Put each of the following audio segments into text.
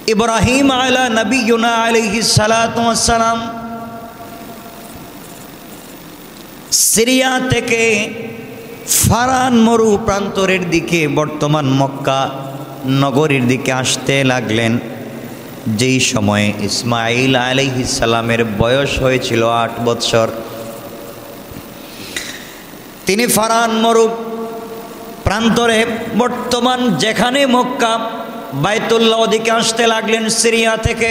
ইব্রাহিম আলা নবিয়ুনা আলাইহিস সালাতু ওয়াস সালাম সিরিয়া থেকে ফারান মরু প্রান্তরের দিকে বর্তমান মক্কা নগরীর দিকে আসতে লাগলেন। যেই সময়ে ইসমাঈল আলাইহিস সালামের বয়স হয়েছিল 8 বছর, তিনি ফারান মরু প্রান্তরে বর্তমান যেখানে মক্কা বাইতুল্লাহ দিকে আসতে লাগলেন সিরিয়া থেকে।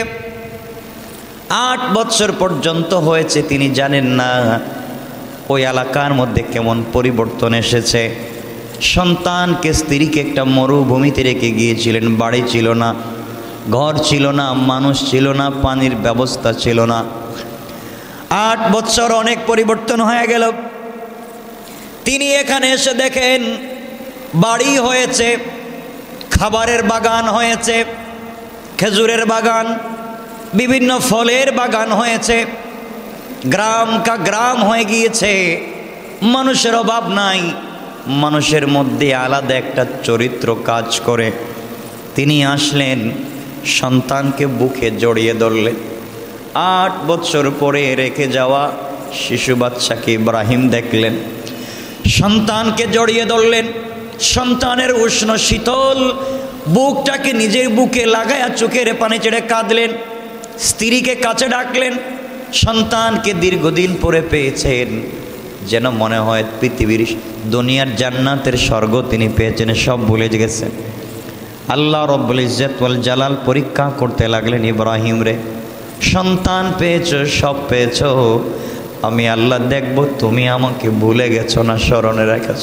8 বছর পর্যন্ত হয়েছে, তিনি জানেন না ওই এলাকার মধ্যে কেমন পরিবর্তন এসেছে। সন্তানকে, স্ত্রীকে একটা মরুভূমিতে রেখে গিয়েছিলেন। বাড়ি ছিল না, ঘর ছিল না, মানুষ ছিল না, পানির ব্যবস্থা ছিল না। 8 বছর অনেক পরিবর্তন হয়ে গেল। তিনি এখানে এসে দেখেন বাড়ি হয়েছে, খাবারের বাগান হয়েছে, খেজুরের বাগান, বিভিন্ন ফলের বাগান হয়েছে, গ্রাম কা গ্রাম হয়ে গিয়েছে। মানুষের অভাব নাই, মানুষের মধ্যে আলাদা একটা চরিত্র কাজ করে। তিনি আসলেন, সন্তানকে বুকে জড়িয়ে ধরলেন। 8 বছর পরে রেখে যাওয়া শিশু বাচ্চাকে ইব্রাহিম দেখলেন, সন্তানকে জড়িয়ে ধরলেন। সন্তানের উষ্ণ শীতল বুকটাকে নিজের বুকে লাগায়া চোখের পানি ছেড়ে কাঁদলেন। স্ত্রীকে কাছে ডাকলেন। সন্তানকে দীর্ঘদিন পরে পেয়েছেন, যেন মনে হয় পৃথিবীর দুনিয়ার জান্নাতের স্বর্গ তিনি পেয়েছেন, সব ভুলে গেছেন। আল্লাহ রব্বুল ইজ্জত ওয়াল জালাল পরীক্ষা করতে লাগলেন, ইব্রাহিম রে, সন্তান পেয়েছ, সব পেয়েছ, আমি আল্লাহ দেখব তুমি আমাকে ভুলে গেছো না স্মরণে রেখেছ।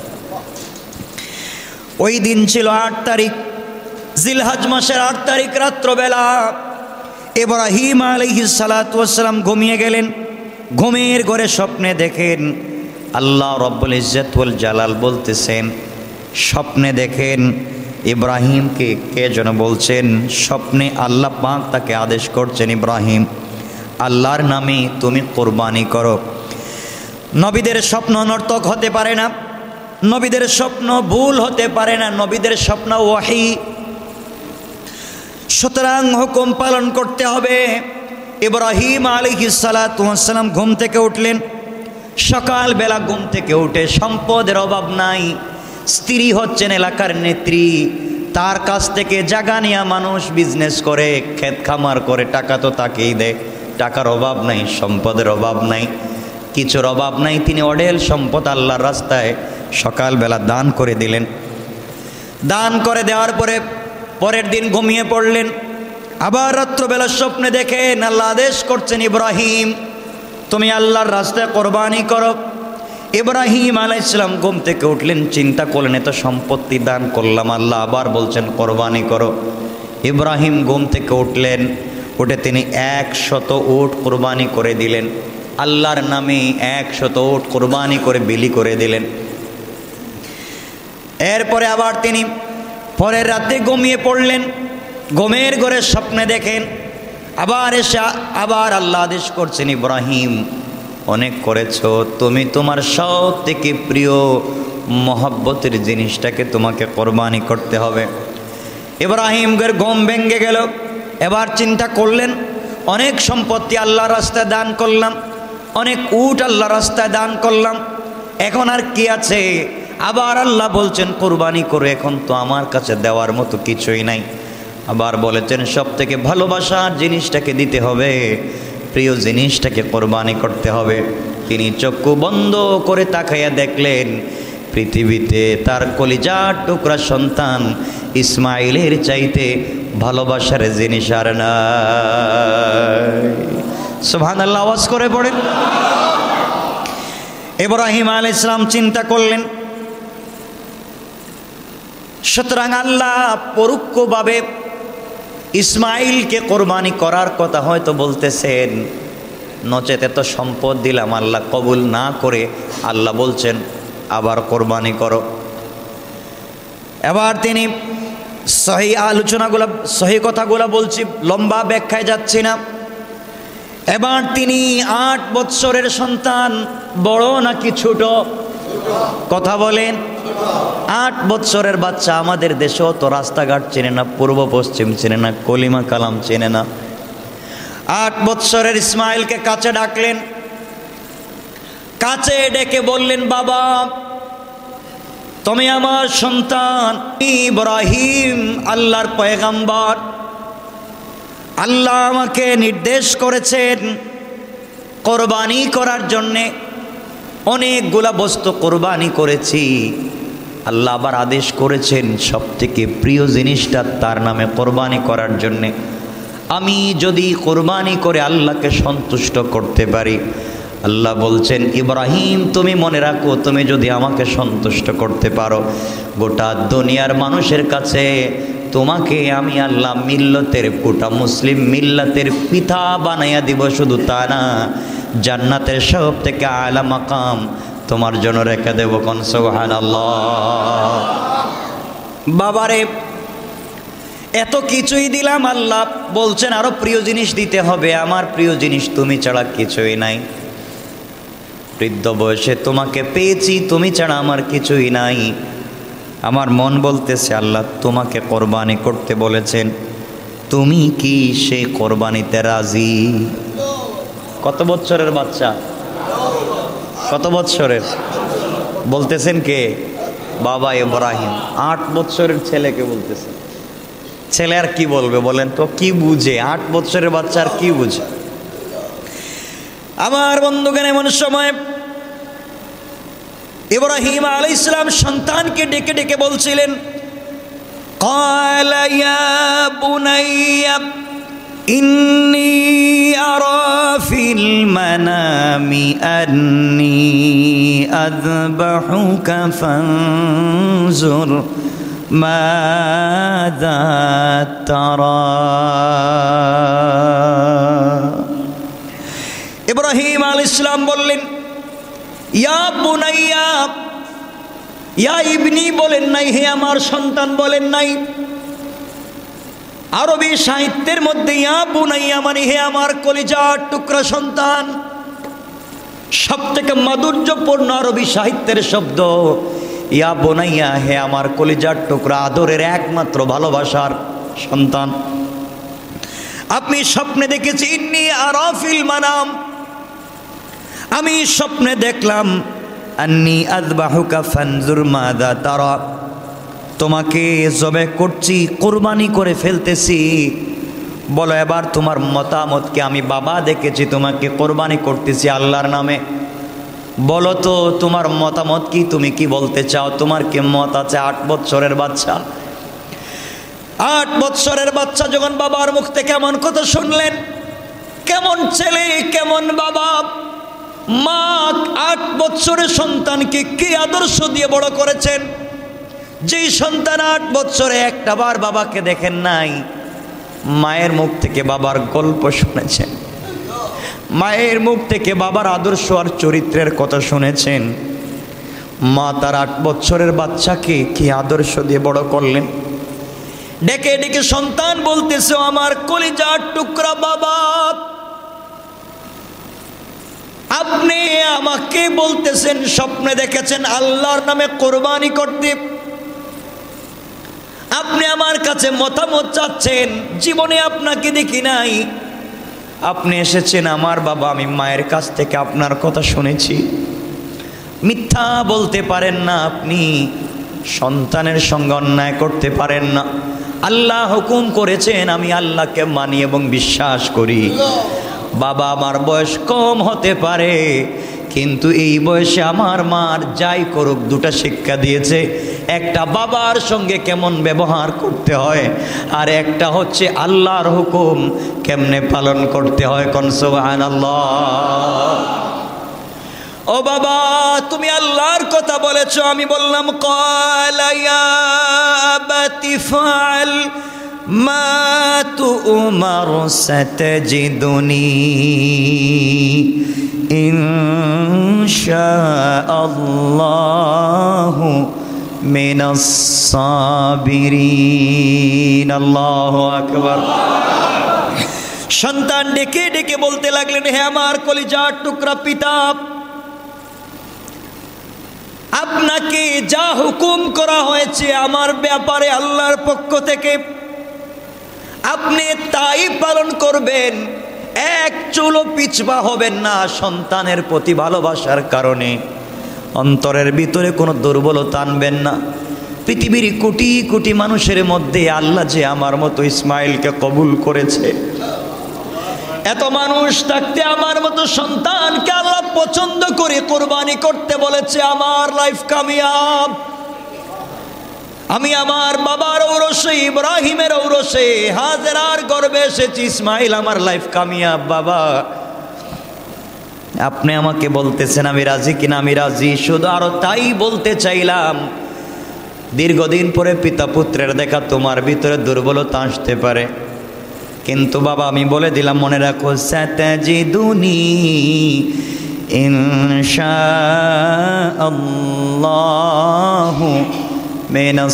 ওই দিন ছিল 8 তারিখ, জিলহজ মাসের 8 তারিখ রাত্রবেলা। ইব্রাহিম আলাইহিস সালাতু ওয়াস সালাম ঘুমিয়ে গেলেন। ঘুমের ঘরে স্বপ্নে দেখেন আল্লাহ রব্বুল ইজ্জত ওয়াল জালাল বলতেছেন, স্বপ্নে দেখেন ইব্রাহিমকে কে যেন বলছেন। স্বপ্নে আল্লাহ পাক তাকে আদেশ করছেন, ইব্রাহিম, আল্লাহর নামে তুমি কোরবানি করো। নবীদের স্বপ্ন অনর্থক হতে পারে না, নবীদের স্বপ্ন ভুল হতে পারে না, নবীদের স্বপ্ন ওয়াহি। সুতরাং হুকুম পালন করতে হবে। ইব্রাহিম আলাইহিস সালাতু ওয়াস সালাম ঘুম থেকে উঠলেন। সকালবেলা ঘুম থেকে উঠে, সম্পদের অভাব নাই, স্ত্রী হচ্ছেন এলাকার নেত্রী, তার কাছ থেকে জায়গা নিয়ে মানুষ বিজনেস করে, ক্ষেত খামার করে, টাকা তো তাকেই দেয়। টাকার অভাব নাই, সম্পদের অভাব নাই, কিছুর অভাব নাই। তিনি অঢেল সম্পদ আল্লাহর রাস্তায় সকালবেলা দান করে দিলেন। দান করে দেওয়ার পরে পরের দিন ঘুমিয়ে পড়লেন। আবার রাত্রবেলা স্বপ্নে দেখেন আল্লাহ আদেশ করছেন, ইব্রাহিম তুমি আল্লাহর রাস্তায় কোরবানি করো। ইব্রাহিম আলাইহিস সালাম ঘুম থেকে উঠলেন, চিন্তা করলেন এত সম্পত্তি দান করলাম, আল্লাহ আবার বলছেন কোরবানি করো। ইব্রাহিম ঘুম থেকে উঠলেন, উঠে তিনি 100 উট কোরবানি করে দিলেন। আল্লাহর নামে 100 উট কোরবানি করে বিলি করে দিলেন। এরপরে আবার তিনি পরের রাতে ঘুমিয়ে পড়লেন। ঘুমের ঘরে স্বপ্নে দেখেন আবার এসে আবার আল্লাহ আদেশ করছেন, ইব্রাহিম অনেক করেছো, তুমি তোমার সব থেকে প্রিয় মহব্বতের জিনিসটাকে তোমাকে কোরবানি করতে হবে। ইব্রাহিমের ঘুম ভেঙে গেল। এবার চিন্তা করলেন, অনেক সম্পত্তি আল্লাহর রাস্তায় দান করলাম, অনেক উট আল্লাহর রাস্তায় দান করলাম, এখন আর কি আছে? আবার আল্লাহ বলছেন কোরবানি করে, এখন তো আমার কাছে দেওয়ার মতো কিছুই নাই। আবার বলেছেন সব থেকে ভালোবাসার জিনিসটাকে দিতে হবে, প্রিয় জিনিসটাকে কোরবানি করতে হবে। তিনি চক্ষু বন্ধ করে তাকাইয়া দেখলেন পৃথিবীতে তার কলিজার টুকরা সন্তান ইসমাইলের চাইতে ভালোবাসার জিনিস আর নাই। সুবহানাল্লাহ, আওয়াজ করে পড়েন। ইব্রাহিম আলাইহিস সালাম চিন্তা করলেন, সুতরাং আল্লাহ পরোক্ষভাবে ইসমাইলকে কোরবানি করার কথা হয়তো বলতেছেন, নচেত এত সম্পদ দিলাম আল্লাহ কবুল না করে আল্লাহ বলছেন আবার কোরবানি করো। এবার তিনি সহি আলোচনাগুলো, সহি কথাগুলো বলছি, লম্বা ব্যাখ্যায় যাচ্ছি না। এবার তিনি 8 বৎসরের সন্তান, বড় নাকি ছোট? কথা বলেন। 8 বছরের বাচ্চা আমাদের দেশে তো রাস্তাঘাট চেনে না, পূর্ব পশ্চিম চেনে না, কলিমা কালাম চেনে না। 8 বছরের ইসমাইলকে কাছে ডাকলেন, কাছে ডেকে বললেন, বাবা তুমি আমার সন্তান ইব্রাহিম আল্লাহর পয়গম্বর, আল্লাহ আমাকে নির্দেশ করেছেন কোরবানি করার জন্যে। অনেকগুলা বস্তু কোরবানি করেছি, আল্লাহ আবার আদেশ করেছেন সবথেকে প্রিয় জিনিসটা তার নামে কোরবানি করার জন্যে। আমি যদি কোরবানি করে আল্লাহকে সন্তুষ্ট করতে পারি, আল্লাহ বলছেন ইব্রাহিম তুমি মনে রাখো, তুমি যদি আমাকে সন্তুষ্ট করতে পারো, গোটা দুনিয়ার মানুষের কাছে তোমাকে আমি আল্লাহ মিল্লতের, গোটা মুসলিম মিল্লাতের পিতা বানাইয়া দিব। শুধু তা না, জান্নাতের সব থেকে আলা মাকাম তোমার জন্য রেখে দেব। কোন সুবহানাল্লাহ। বাবারে এত কিছুই দিলাম, আল্লাহ বলছেন আরো প্রিয় জিনিস দিতে হবে। আমার প্রিয় জিনিস তুমি ছাড়া কিছুই নাই। বৃদ্ধ বয়সে তোমাকে পেয়েছি, তুমি ছাড়া আমার কিছুই নাই। আমার মন বলতেছে আল্লাহ তোমাকে কোরবানি করতে বলেছেন, তুমি কি সেই কোরবানিতে রাজি? কত বছরের বাচ্চা? কত বছরের বলতেছেন কে? বাবা ইব্রাহিম 8 বছরের ছেলেকে বলতেছেন। ছেলে আর কি বলবে বলেন তো, কি বুঝে? 8 বছরের বাচ্চা আর কি বুঝে? আমার বন্ধুগণ, এমন সময় ইব্রাহিম আলাইহিস সালাম সন্তানকে ডেকে ডেকে বলছিলেন, ক্বালা ইয়া বুনাইয়া ইন্নী আরা ফিল মানামি আন্নী আযবাহুকা ফানজুর মাযা তারা। ইব্রাহিম আলাইহিস সালাম বললেন, ইয়া বুনাইয়া, ইয়া ইবনি বলেন নাই, হে আমার সন্তান বলেন নাই। আরবি সাহিত্যের মধ্যে ইয়া বুনাইয়া মানে হে আমার কলিজার টুকরা সন্তান। সব থেকে মাধুর্যপূর্ণ আরবি সাহিত্যের শব্দ ইয়া বুনাইয়া, হে আমার কলিজার টুকরা, আদরের একমাত্র ভালোবাসার সন্তান। আপনি স্বপ্নে দেখেছি ইন্নী আরা ফিল মানাম, আমি স্বপ্নে দেখলাম আন্নী আযবাহুকা ফানজুর মাযা তারা, তোমাকে জবে করছি, কুরবানি করে ফেলতেছি। বলো এবার তোমার মতামত কি? আমি বাবা দেখেছি তোমাকে কোরবানি করতেছি আল্লাহর নামে, বলো তো তোমার মতামত কি? তুমি কি বলতে চাও? তোমার কি মত আছে? 8 বছরের বাচ্চা, 8 বছরের বাচ্চা যখন বাবার মুখ থেকে এমন কথা শুনলেন, কেমন ছেলে কেমন বাবা। মা 8 বছরের সন্তানকে কি আদর্শ দিয়ে বড় করেছেন। যেই সন্তান 8 বছরে একটা বার বাবাকে দেখেন নাই, মায়ের মুখ থেকে বাবার গল্প শুনেছেন, মায়ের মুখ থেকে বাবার আদর্শ আর চরিত্রের কথা শুনেছেন। মা তার 8 বছরের বাচ্চাকে কি আদর্শ দিয়ে বড় করলেন। ডেকে ডেকে সন্তান বলতেছে, আমার কলিজার টুকরা বাবা, আপনি আমাকে বলতেছেন স্বপ্নে দেখেছেন আল্লাহর নামে কোরবানি করতে, আপনি আমার কাছে মতামত চাচ্ছেন, জীবনে আপনাকে দেখি নাই, আপনি এসেছেন আমার বাবা, আমি মায়ের কাছ থেকে আপনার কথা শুনেছি। মিথ্যা বলতে পারেন না, আপনি সন্তানের সঙ্গে অন্যায় করতে পারেন না। আল্লাহ হুকুম করেছেন, আমি আল্লাহকে মানি এবং বিশ্বাস করি। বাবা আমার বয়স কম হতে পারে, কিন্তু এই বয়সে আমার মার যাই করুক 2টা শিক্ষা দিয়েছে। একটা বাবার সঙ্গে কেমন ব্যবহার করতে হয়, আর একটা হচ্ছে আল্লাহর হুকুম কেমনে পালন করতে হয়। কোন সুবহানাল্লাহ। ও বাবা, তুমি আল্লাহর কথা বলেছো, আমি বললাম ক্বালা ইয়া আবাতি ফাআল মা তু'মার সাতাজিদুনি ইনশাআল্লাহু মিনাস সাবিরিন। আল্লাহু আকবার। সন্তান ডেকে ডেকে বলতে লাগলেন, হে আমার কলিজার টুকরা পিতা, আপনাকে যা হুকুম করা হয়েছে আমার ব্যাপারে আল্লাহর পক্ষ থেকে আপনি তাই পালন করবেন, এক চুলও পিছপা হবেন না। সন্তানের প্রতি ভালোবাসার কারণে অন্তরের ভিতরে কোনো দুর্বলতা আনবেন না। পৃথিবীর কোটি কোটি মানুষের মধ্যে আল্লাহ যে আমার মতো ইসমাইলকে কবুল করেছে, এত মানুষ থাকতে আমার মতো সন্তানকে আল্লাহ পছন্দ করে কোরবানি করতে বলেছে, আমার লাইফ কামিয়াব। আমি আমার বাবার ঔরসে, ইব্রাহিমের ঔরসে, হাজেরার গর্ভে এসেছি, ইসমাইল আমার লাইফ কামিয়াব। বাবা আপনি আমাকে বলতেছেন আমি রাজি কিনা? আমি রাজি। শুধু আরো তাই বলতে চাইলাম, দীর্ঘদিন পরে পিতা পুত্রের দেখা তোমার ভিতরে দুর্বলতা আসতে পারে, কিন্তু বাবা আমি বলে দিলাম, মনে রাখো, সাতাজিদুনি ইনশাআল্লাহু মিনাস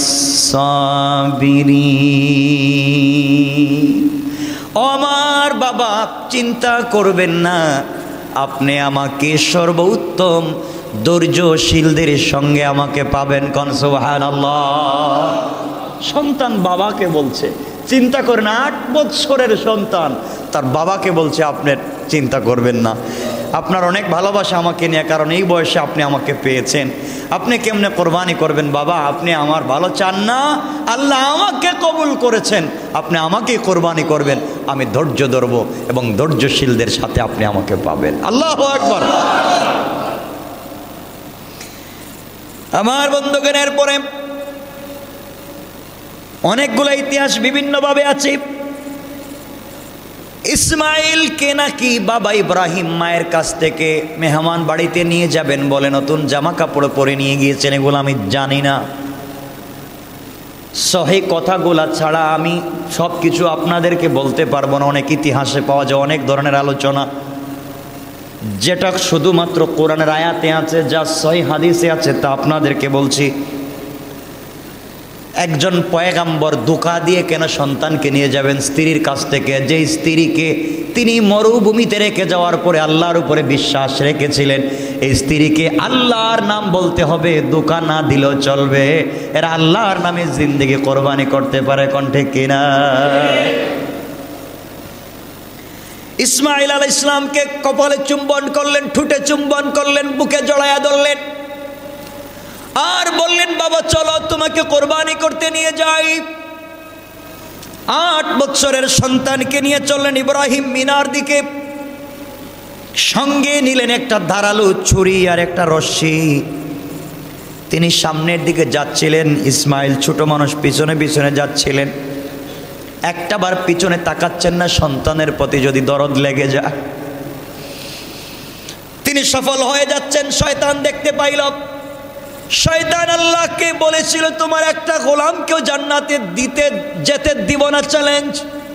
সাবিরিন। আমার বাবা চিন্তা করবেন না, আপনি আমাকে সর্বোত্তম ধৈর্যশীলদের সঙ্গে আমাকে পাবেন। কোন সুবহানাল্লাহ। সন্তান বাবাকে বলছে চিন্তা করেন, 8 বছরের সন্তান তার বাবাকে বলছে আপনার চিন্তা করবেন না, আপনার অনেক ভালোবাসা আমাকে নিয়ে, কারণ এই বয়সে আপনি আমাকে পেয়েছেন, আপনি কেমনে কোরবানি করবেন? বাবা আপনি আমার ভালো চান না, আল্লাহ আমাকে কবুল করেছেন, আপনি আমাকে কোরবানি করবেন, আমি ধৈর্য ধরব এবং ধৈর্যশীলদের সাথে আপনি আমাকে পাবেন। আল্লাহু আকবার। আমার বন্ধুগণ, এরপরে অনেকগুলো ইতিহাস বিভিন্নভাবে আছে। ইসমাইলকে নাকি বাবা ইব্রাহিম মায়ের কাছ থেকে মেহমান বাড়িতে নিয়ে যাবেন বলে নতুন জামা কাপড় পরে নিয়ে গিয়েছেন, এগুলো আমি জানি না। সহি কথাগুলা ছাড়া আমি সব কিছু আপনাদেরকে বলতে পারবো না। অনেক ইতিহাসে পাওয়া যায় অনেক ধরনের আলোচনা, যেটা শুধুমাত্র কোরআনের আয়াতে আছে, যা সহি হাদিসে আছে তা আপনাদেরকে বলছি। একজন পয়গাম্বর ধোঁকা দিয়ে কেন সন্তানকে নিয়ে যাবেন স্ত্রীর কাছ থেকে, যে স্ত্রীকে তিনি মরুভূমিতে রেখে যাওয়ার পরে আল্লাহর উপরে বিশ্বাস রেখেছিলেন, এই স্ত্রীকে আল্লাহর নাম বলতে হবে, ধোঁকা না দিলেও চলবে, এরা আল্লাহর নামে জিন্দেগি কোরবানি করতে পারে। কণ্ঠে কিনা? ইসমাইল আলাইহিস সালামকে কপালে চুম্বন করলেন, ঠোঁটে চুম্বন করলেন, বুকে জড়ায়া ধরলেন আর বললেন, বাবা চলো তোমাকে কোরবানি করতে নিয়ে যাই। 8 বছরের সন্তানকে নিয়ে চললেন ইব্রাহিম মিনার দিকে, সঙ্গে নিলেন একটা ধারালো ছুরি আর একটা রশ্মি। তিনি সামনের দিকে যাচ্ছিলেন, ইসমাইল ছোট মানুষ পিছনে পিছনে যাচ্ছিলেন। একটাবার পিছনে তাকাচ্ছেন না, সন্তানের প্রতি যদি দরদ লেগে যায়। তিনি সফল হয়ে যাচ্ছেন, শয়তান দেখতে পাইল। শয়তান আল্লাহকে বলেছিল, তোমার একটা গোলামকেও জান্নাতে যেতে দিব না, চ্যালেঞ্জ।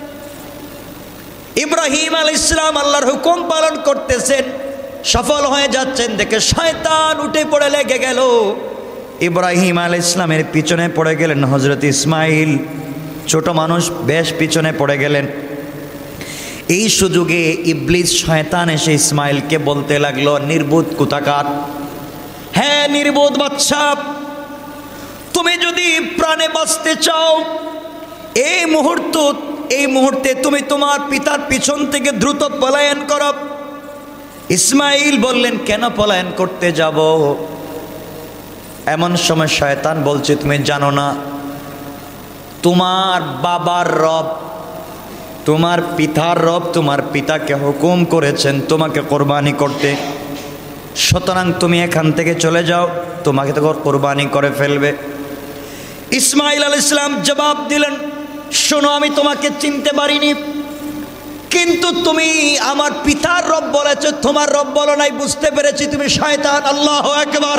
ইব্রাহিম আলাইহিস সালাম আল্লাহর হুকুম পালন করতেছেন, সফল হয়ে যাচ্ছেন দেখে শয়তান উঠে পড়ে লেগে গেল। ইব্রাহিম আলাইহিস সালামের পিছনে পড়ে গেলেন হযরত ইসমাইল, ছোট মানুষ বেশ পিছনে পড়ে গেলেন। এই সুযোগে ইবলিস শয়তান এসে ইসমাইলকে বলতে লাগলো, নির্বোধ কোথাকার, হ্যাঁ নির্বোধ বাচ্চা, তুমি যদি প্রাণে বাঁচতে চাও এই মুহূর্তে তুমি তোমার পিতার পিছন থেকে দ্রুত পলায়ন করো। ইসমাইল বললেন, কেন পলায়ন করতে যাব? এমন সময় শয়তান বলছে, তুমি জানো না তোমার বাবার রব, তোমার পিতার রব তোমার পিতাকে হুকুম করেছেন তোমাকে কোরবানি করতে, সুতরাং তুমি এখান থেকে চলে যাও, তোমাকে তো কোরবানি করে ফেলবে। ইসমাইল আলাইহিস সালাম জবাব দিলেন, শোনো আমি তোমাকে চিনতে পারিনি, কিন্তু তুমি আমার পিতার রব বলেছো, তোমার রব বলো নাই, বুঝতে পেরেছি তুমি শয়তান। আল্লাহু আকবার।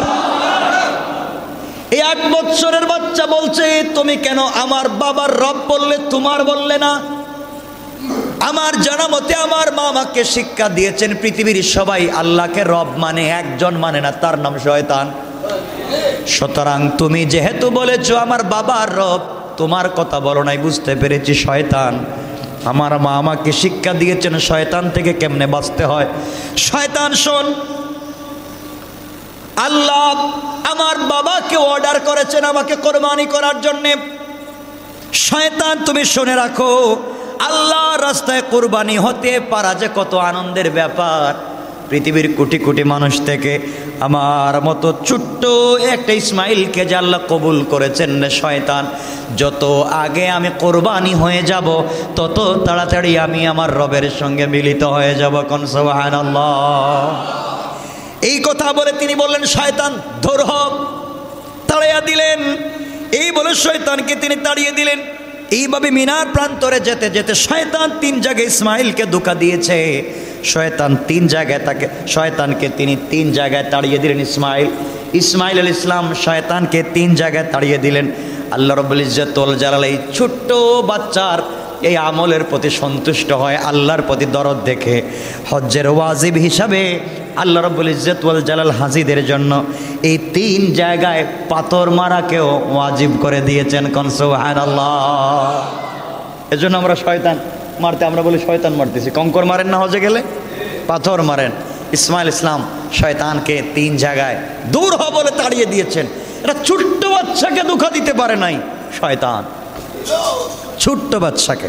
এই 8 বছরের বাচ্চা বলছে, তুমি কেন আমার বাবার রব বললে, তোমার বললে না? আমার জানা মতে আমার মা আমাকে শিক্ষা দিয়েছেন, পৃথিবীর সবাই আল্লাহকে রব মানে, একজন মানে না, তার নাম শয়তান। সুতরাং তুমি যেহেতু বলেছো আমার বাবার রব, তোমার কথা বলো নাই, বুঝতে পেরেছি শয়তান। আমার মা আমাকে শিক্ষা দিয়েছেন শয়তান থেকে কেমনে বাঁচতে হয়। শয়তান শোন, আল্লাহ আমার বাবাকে অর্ডার করেছেন আমাকে কোরবানি করার জন্য। শয়তান তুমি শুনে রাখো, আল্লাহর রাস্তায় কোরবানি হতে পারা যে কত আনন্দের ব্যাপার। পৃথিবীর কোটি কোটি মানুষ থেকে আমার মতো ছোট্ট একটা ইসমাইলকে যে আল্লাহ কবুল করেছেন রে শয়তান, যত আগে আমি কোরবানি হয়ে যাব তত তাড়াতাড়ি আমি আমার রবের সঙ্গে মিলিত হয়ে যাব। কোন সুবহানাল্লাহ। এই কথা বলে তিনি বললেন শয়তান ধর হ, তাড়িয়ে দিলেন। এই বলে শয়তানকে তিনি তাড়িয়ে দিলেন। এইভাবে মিনার প্রান্তরে যেতে যেতে শয়তান 3 জায়গায় ইসমাইলকে ধোঁকা দিয়েছে। শয়তান 3 জায়গায় শয়তানকে তিনি 3 জায়গায় তাড়িয়ে দিলেন। ইসমাইল আলাইহিস সালাম শয়তানকে 3 জায়গায় তাড়িয়ে দিলেন। আল্লাহ রাব্বুল ইজ্জত ওয়াল জালাল এই ছোট্ট বাচ্চার এই আমলের প্রতি সন্তুষ্ট হয়, আল্লাহর প্রতি দরদ দেখে হজ্জের ওয়াজিব হিসাবে আল্লাহ রাব্বুল ইজ্জত ওয়াল জালাল হাজিদের জন্য এই 3 জায়গায় পাথর মারাকেও ওয়াজিব করে দিয়েছেন। কোন সুবহানাল্লাহ। এজন্য আমরা শয়তান মারতে আমরা বলি শয়তান মারতেছি। কঙ্কর মারেন না হজে গেলে, পাথর মারেন। ইসমাইল ইসলাম শয়তানকে 3 জায়গায় দূর হ বলে তাড়িয়ে দিয়েছেন। এটা ছোট্ট বাচ্চাকে ধোঁকা দিতে পারে নাই শয়তান, ছোট্ট বাচ্চাকে।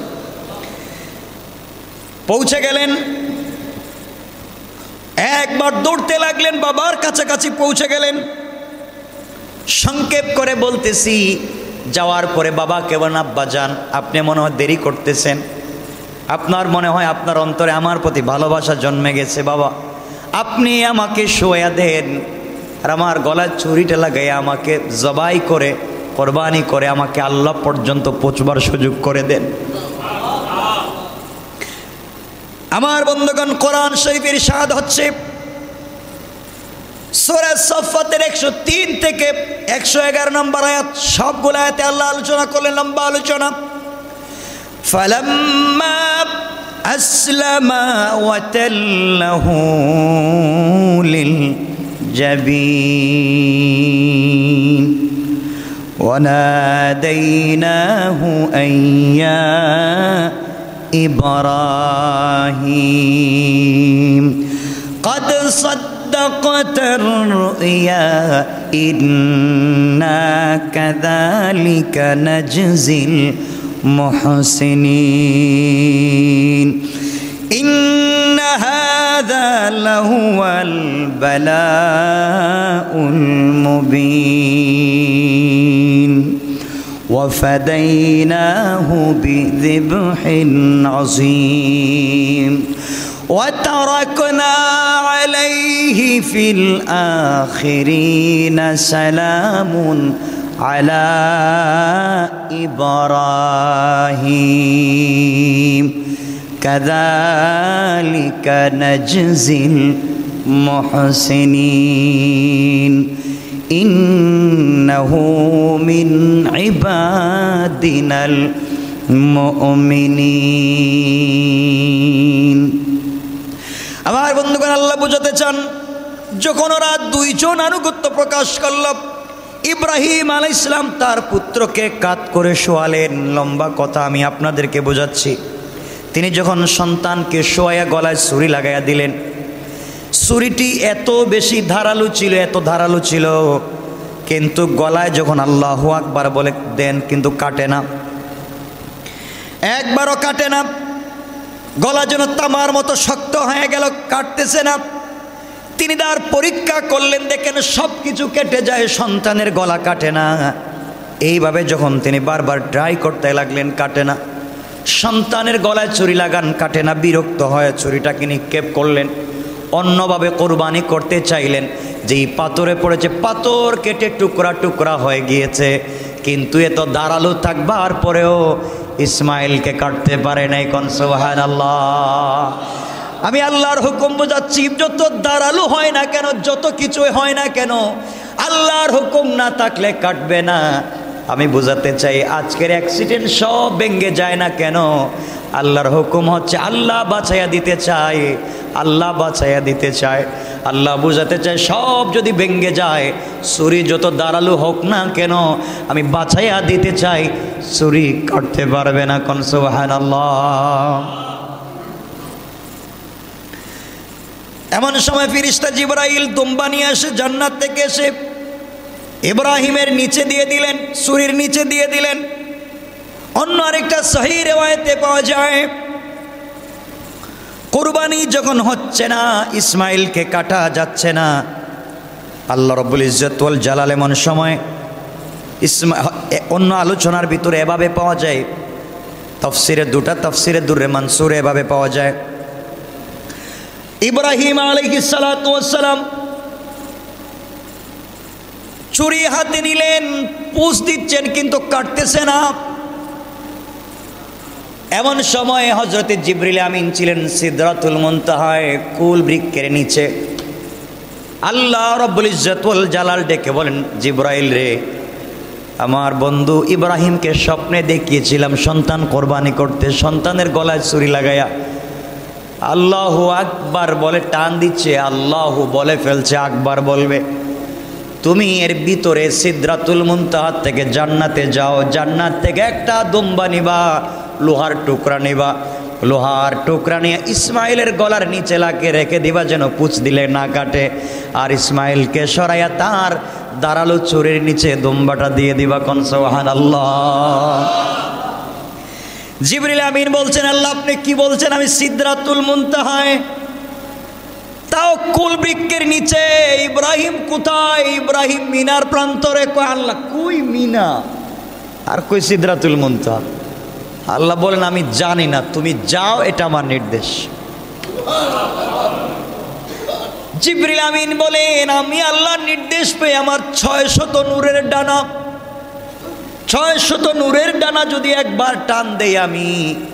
পৌঁছে গেলেন, একবার দৌড়তে লাগলেন, বাবার কাছাকাছি পৌঁছে গেলেন। সংক্ষেপ করে বলতেছি, যাওয়ার পরে বাবা কেমন আব্বা যান, আপনি মনে হয় দেরি করতেছেন, আপনার মনে হয় আপনার অন্তরে আমার প্রতি ভালোবাসা জন্মে গেছে, বাবা আপনি আমাকে শোয়া দেন আর আমার গলায় ছুরিটা লাগাই আমাকে জবাই করে কোরবানি করে আমাকে আল্লাহ পর্যন্ত পৌঁছবার সুযোগ করে দেন। আমার বন্ধুগণ, কোরআন শরীফের ইরশাদ হচ্ছে সূরা সাফফাতের 103 থেকে 111 নম্বর আয়াত, সবগুলো আয়াতে আল্লাহ আলোচনা করলেন, লম্বা আলোচনা। ফালাম্মা আসলামা ওয়া তাল্লাহু লিল জাবিন ওয়া নাদাইনাহু আইয়া ইব্রাহিম قد صدقت الرؤيا إنا كذلك نجزي المحسنين إن هذا لهو البلاء المبين وفديناه بذبح عظيم وتركنا عليه في الآخرين سلام على إبراهيم كذلك نجزي المحسنين إنه من عبادنا المؤمنين। আমার বন্ধুগণ, আল্লাহ বুঝাতে চান, যখন ওরা 2 জন আনুগত্য প্রকাশ করল, ইব্রাহিম আলাইহিস সালাম তার পুত্রকে কাত করে শোয়ালেন। লম্বা কথা আমি আপনাদেরকে বোঝাচ্ছি। তিনি যখন সন্তানকে শোয়া গলায় ছুরি লাগাইয়া দিলেন, ছুরিটি এত বেশি ধারালো ছিল, এত ধারালো ছিল, কিন্তু গলায় যখন আল্লাহু আকবার বলে দেন কিন্তু কাটে না, একবারও কাটে না। গলা যেন তামার মতো শক্ত হয়ে গেল, কাটতেছে না। তিনি তার পরীক্ষা করলেন, দেখেন সব কিছু কেটে যায়, সন্তানের গলা কাটে না। এইভাবে যখন তিনি বারবার ট্রাই করতে লাগলেন, কাটে না। সন্তানের গলায় ছুরি লাগান, কাটে না। বিরক্ত হয়ে ছুরিটাকে নিক্ষেপ করলেন, অন্যভাবে কোরবানি করতে চাইলেন। যেই পাথরে পড়েছে, পাথর কেটে টুকরা টুকরা হয়ে গিয়েছে, কিন্তু এত ধারালো থাকবার পরেও ইসমাইলকে কাটতে পারে নাই। কোন সুবহানাল্লাহ। আমি আল্লাহর হুকুম বোঝাচ্ছি, যত ধারালো হয় না কেন, যত কিছু হয় না কেন, আল্লাহর হুকুম না থাকলে কাটবে না। আমি বোঝাতে চাই, আজকের অ্যাক্সিডেন্ট সব ভেঙে যায় না কেন, আল্লাহর হুকুম হচ্ছে আল্লাহ বাঁচাইয়া দিতে চায়, আল্লাহ বাঁচাইয়া দিতে চায়। আল্লাহ বুঝাতে চায়, সব যদি ভেঙে যায়, ছুরি যত ধারালো হোক না কেন, আমি বাঁচাইয়া দিতে চাই, ছুরি কাটতে পারবে না। কোন সুবহানাল্লাহ। এমন সময় ফেরেশতা জিবরাইল দুম্বা নিয়ে এসে জান্নাত থেকে এসে ইব্রাহিমের নিচে দিয়ে দিলেন, ছুরির নিচে দিয়ে দিলেন। অন্য আরেকটা সহিহ রিওয়ায়াতে পাওয়া যায়, কুরবানি যখন হচ্ছে না, ইসমাইলকে কাটা যাচ্ছে না, আল্লাহ রাব্বুল ইজ্জত ওয়াল জালাল এমন সময় অন্য আলোচনার ভিতরে এভাবে পাওয়া যায়, তাফসিরে দুটা তাফসিরে দুররে মানসুরে এভাবে পাওয়া যায়, ইব্রাহিম আলাইহিস সালাতু ওয়াস সালাম ছুরি হাতে নিলেন, পুষ দিচ্ছেন কিন্তু কাটতেছে না। এমন সময় হযরতে জিবরিল আমিন ছিলেন সিদরাতুল মুনতাহায়, কুল বৃক্ষের নিচে। আল্লাহ রাব্বুল ইজ্জত ওয়াল জালাল ডেকে বলেন, জিবরাইল রে, আমার বন্ধু ইব্রাহিমকে স্বপ্নে দেখিয়েছিলাম সন্তান কোরবানি করতে, সন্তানের গলায় ছুরি লাগাইয়া আল্লাহু আকবার বলে টান দিচ্ছে, আল্লাহু বলে ফেলছে, আকবার বলবে। তুমি এর ভিতরে সিদরাতুল মুনতাহা থেকে জান্নাতে যাও, জান্নাত থেকে একটা দুম্বা নিবা, লোহার টুকরা নিবা, লোহার টুকরা নিয়ে ইসমাইলের গলার নিচে লাগিয়ে রেখে দিবা যেন পুছ দিলে না কাটে, আর ইসমাইলকে সরাইয়া তার দাঁড়ালো ছুরির নিচে দুম্বাটা দিয়ে দিবা। কোন সুবহানাল্লাহ। জিবরিল আমিন বলছেন, আল্লাহ আপনি কি বলছেন? আমি সিদরাতুল মুনতাহায়, তাও কুল বৃক্ষের নিচে। ইব্রাহিম কোথায়? ইব্রাহিম মিনার প্রান্তরে। কয় আল্লাহ কই মিনা আর কই সিদরাতুল মুনতাহা? আল্লাহ বলেন আমি জানি না, তুমি যাও, এটা আমার নির্দেশ। জিবরিল আমিন বলেন, আমি আল্লাহর নির্দেশ পেয়ে আমার 600 নূরের ডানা, 600 নূরের ডানা যদি একবার টান দেই আমি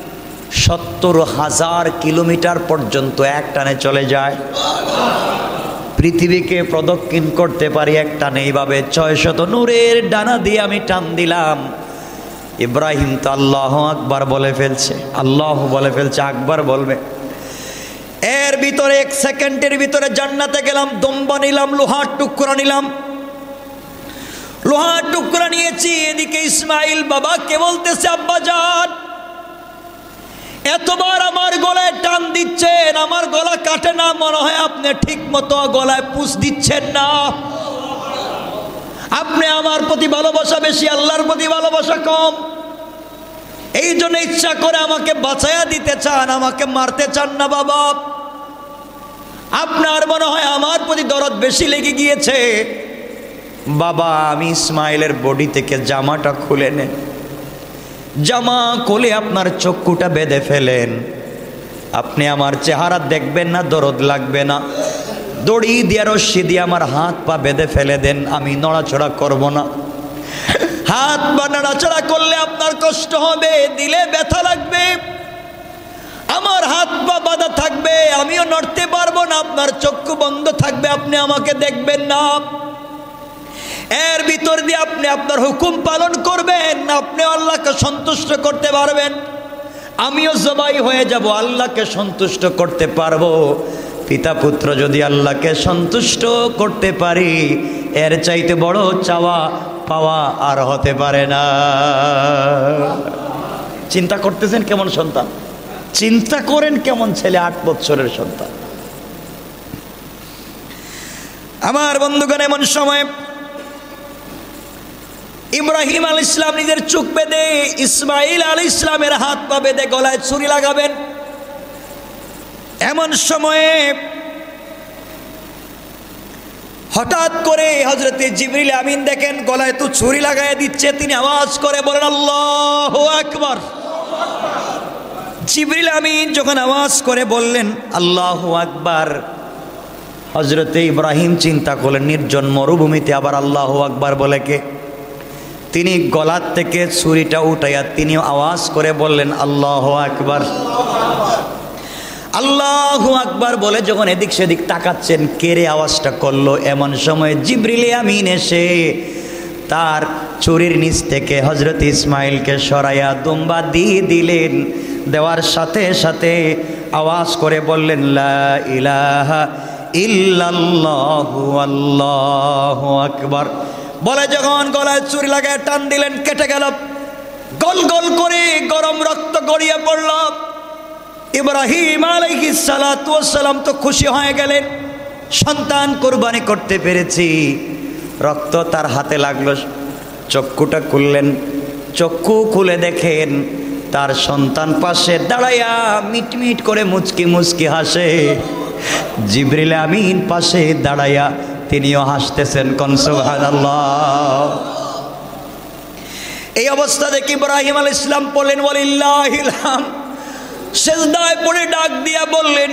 70,000 কিলোমিটার পর্যন্ত এক টানে চলে যায়। পৃথিবীকে প্রদক্ষিণ করতে পারি এক টানে। এইভাবে 600 নূরের ডানা দিয়ে আমি টান দিলাম। ইব্রাহিম তো আল্লাহ আকবার বলে ফেলছে, আল্লাহ বলে ফেলছে, আকবার বলবে। এর ভিতরে 1 সেকেন্ডের ভিতরে জান্নাতে গেলাম, দুম্বা নিলাম, লোহার টুকরা নিলাম, লোহার টুকরা নিয়েছি। এদিকে ইসমাইল বাবাকে বলতেছে, আব্বা জান এতবার আমার গলায় টান দিচ্ছেন, আমার গলা কাটে না, মনে হয় আপনি ঠিক মতো গলায় পুষ দিচ্ছেন না। আপনি আমার প্রতি ভালোবাসা বেশি, আল্লাহর প্রতি ভালোবাসা কম। এই জন্য ইচ্ছা করে আমাকে বাঁচাইয়া দিতে চান, আমাকে মারতে চান না বাবা। আপনার মনে হয় আমার প্রতি দরদ বেশি লেগে গিয়েছে। বাবা আমি ইসমাইলের বডি থেকে জামাটা খুলে নেন, জামা খুলে আপনার চক্ষুটা বেঁধে ফেলেন। আপনি আমার চেহারা দেখবেন না, দরদ লাগবে না। দড়ি দিয়ে রশ্মি দিয়ে আমার হাত পা বেঁধে ফেলে দেন, আমি নড়াচড়া করব না। হাত পা নড়াচড়া করলে আপনার কষ্ট হবে, দিলে ব্যথা লাগবে। আমার হাত পা বাঁধা থাকবে, আমিও নড়তে পারবো না, আপনার চক্ষু বন্ধ থাকবে, আপনি আমাকে দেখবেন না। এর ভিতর দিয়ে আপনি আপনার হুকুম পালন করবেন, আপনি আল্লাহকে সন্তুষ্ট করতে পারবেন। আমিও জবাই হয়ে যাব, আল্লাহকে সন্তুষ্ট করতে পারবো। পিতা পুত্র যদি আল্লাহকে সন্তুষ্ট করতে পারি, এর চাইতে বড় চাওয়া পাওয়া আর হতে পারে না। চিন্তা করতেছেন কেমন সন্তান? চিন্তা করেন কেমন ছেলে, 8 বছরের সন্তান। আমার বন্ধুগণ, এমন সময় ইব্রাহিম আলাইহিস সালাম নিজের চোখ বেঁধে ইসমাইল আলাইহিস সালামের হাত পা বেঁধে গলায় ছুরি লাগাবেন। এমন সময়ে হঠাৎ করে হযরতে জিবরিল আমিন দেখেন গলায় তো ছুরি লাগায় দিচ্ছে। তিনি আওয়াজ করে বলেন আল্লাহু আকবার। জিবরিল আমিন যখন আওয়াজ করে বললেন আল্লাহু আকবার, হযরতে ইব্রাহিম চিন্তা করলেন নির্জন মরুভূমিতে আবার আল্লাহু আকবার বলে কে? তিনি গলার থেকে ছুরিটা উঠাইয়া তিনি আওয়াজ করে বললেন আল্লাহু আকবার। আল্লাহু আকবার বলে যখন এদিক সেদিক তাকাচ্ছেন, কেড়ে আওয়াজটা করলো, এমন সময় জিবরিল আমিন এসে তার ছুরির নিচ থেকে হযরত ইসমাইলকে সরাইয়া দুম্বা দিয়ে দিলেন। দেওয়ার সাথে সাথে আওয়াজ করে বললেন লা ইলাহা ইল্লাল্লাহু আল্লাহু আকবার। বলে যখন গলায় ছুরি লাগায় টান দিলেন, কেটে গেল। গল গল করে গরম রক্ত গড়িয়ে পড়ল। ইব্রাহিম আলাইহিস সালাতু ওয়াস সালাম তো খুশি হয়ে গেলেন, সন্তান কোরবানি করতে পেরেছি। রক্ত তার হাতে লাগলো, চক্ষুটা খুললেন, চক্ষু খুলে দেখেন তার সন্তান পাশে দাঁড়াইয়া মিটমিট করে মুচকি মুচকি হাসে। জিবরিল আমিন পাশে দাঁড়াইয়া তিনিও হাসতেছেন। কোন সুবহানাল্লাহ। এই অবস্থা দেখে ইব্রাহিম আলাইহিস সালাম বললেন ওয়ালিল্লাহিল হামদ, সিজদায় পড়ে ডাক দিয়া বললেন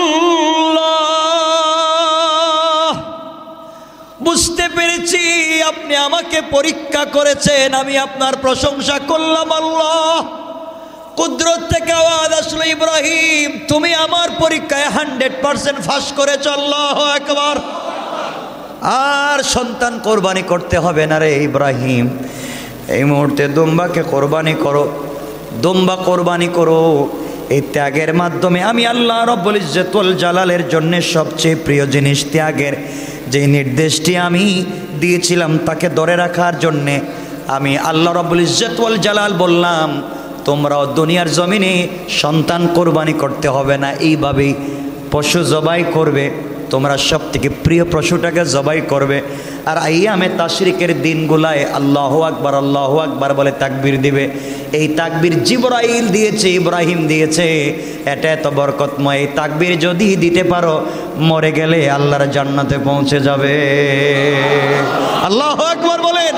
আল্লাহ, বুঝতে পেরেছি আপনি আমাকে পরীক্ষা করেছেন, আমি আপনার প্রশংসা করলাম। আল্লাহ, কুদরত থেকে আওয়াজ আসলো, ইব্রাহিম তুমি আমার পরীক্ষায় 100% পাস করেছ। আল্লাহু আকবার। আর সন্তান কোরবানি করতে হবে না রে ইব্রাহিম, এই মুহূর্তে দুম্বাকে কোরবানি করো, দুম্বা কোরবানি করো। এই ত্যাগের মাধ্যমে আমি আল্লাহ রব্বুল ইজ্জত ওয়াল জালালের জন্য সবচেয়ে প্রিয় জিনিস ত্যাগের যে নির্দেশটি আমি দিয়েছিলাম তাকে ধরে রাখার জন্যে আমি আল্লাহ রব্বুল ইজ্জত ওয়াল জালাল বললাম তোমরাও দুনিয়ার জমিনে সন্তান কোরবানি করতে হবে না, এইভাবেই পশু জবাই করবে, তোমরা সব থেকে প্রিয় পশুটাকে জবাই করবে। আর আইয়ামে তাশরিকের দিনগুলায় আল্লাহু আকবার আল্লাহু আকবার বলে তাকবীর দিবে। এই তাকবীর জিবরাইল দিয়েছে, ইব্রাহিম দিয়েছে, এটা এত বরকতময়। এই তাকবীর যদি দিতে পারো মরে গেলে আল্লাহর জান্নাতে পৌঁছে যাবে। আল্লাহু আকবার বলেন।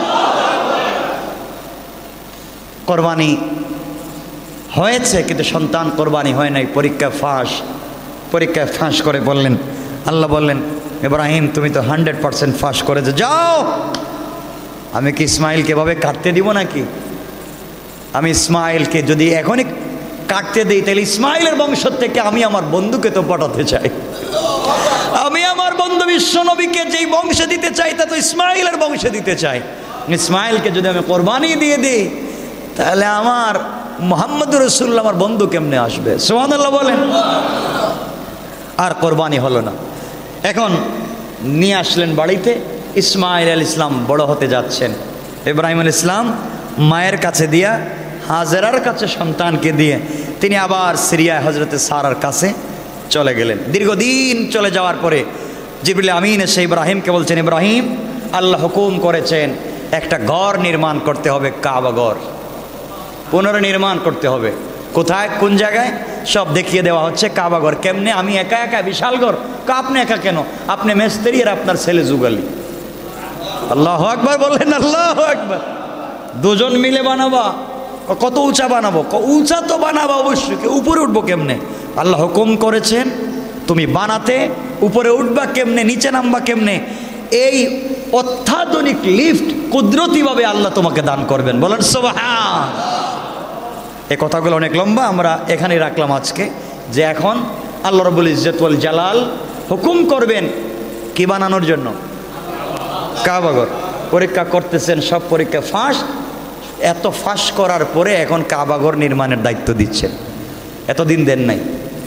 কোরবানি হয়েছে কিন্তু সন্তান কোরবানি হয় নাই, পরীক্ষায় ফাঁস করে বললেন, আল্লাহ বললেন ইব্রাহিম তুমি তো 100% ফাঁস করেছো, যাও। আমি কি ইসমাইলকে এভাবে কাটতে দিব নাকি? আমি ইসমাইলকে যদি এখনই কাটতে দিই তাহলে ইসমাইলের বংশ থেকে আমি আমার বন্ধুকে তো পাঠাতে চাই, আমি আমার বন্ধু বিশ্বনবীকে যেই বংশে দিতে চাই তা তো ইসমাইলের বংশে দিতে চাই। ইসমাইলকে যদি আমি কোরবানি দিয়ে দিই তাহলে আমার মুহাম্মদুর রাসূলুল্লাহ আমার বন্ধু কেমনে আসবে? সুবহানাল্লাহ বলেন। আর কোরবানি হলো না। এখন নিয়ে আসলেন বাড়িতে, ইসমাইল আলাইহিস সালাম বড় হতে যাচ্ছেন। ইব্রাহিম আলাইহিস সালাম মায়ের কাছে দিয়া, হাজেরার কাছে সন্তানকে দিয়ে তিনি আবার সিরিয়ায় হযরতে সারার কাছে চলে গেলেন। দীর্ঘদিন চলে যাওয়ার পরে জিবরিল আমিন এসে ইব্রাহিমকে বলছেন, ইব্রাহিম আল্লাহ হুকুম করেছেন একটা ঘর নির্মাণ করতে হবে, কাবা ঘর পুনর্নির্মাণ করতে হবে। কোথায়, কোন জায়গায়? সব দেখিয়ে দেওয়া হচ্ছে। কাবা ঘর কেমনে? আমি একা একা বিশাল ঘর? আপনি একা কেন? আপনি মিস্ত্রি আর আপনার ছেলে যুগালি। আল্লাহু আকবার বললেন। আল্লাহু আকবার। দুজন মিলে বানাবা? কত উঁচা বানাবো? উঁচা তো বানাবা অবশ্যই, উপরে উঠবো কেমনে? আল্লাহ হুকুম করেছেন তুমি বানাতে, উপরে উঠবা কেমনে, নিচে নামবা কেমনে? এই অত্যাধুনিক লিফট কুদরতিভাবে আল্লাহ তোমাকে দান করবেন। বলেন সুবহান। এই কথাগুলো অনেক লম্বা, আমরা এখানেই রাখলাম আজকে, যে এখন আল্লাহ রাব্বুল ইজ্জত ওয়াল জালাল হুকুম করবেন কি বানানোর জন্য? কাবা ঘর। পরীক্ষা করতেছেন, সব পরীক্ষা ফাঁস। এত ফাঁস করার পরে এখন কাবা ঘর নির্মাণের দায়িত্ব দিচ্ছেন, এতদিন দেন নাই।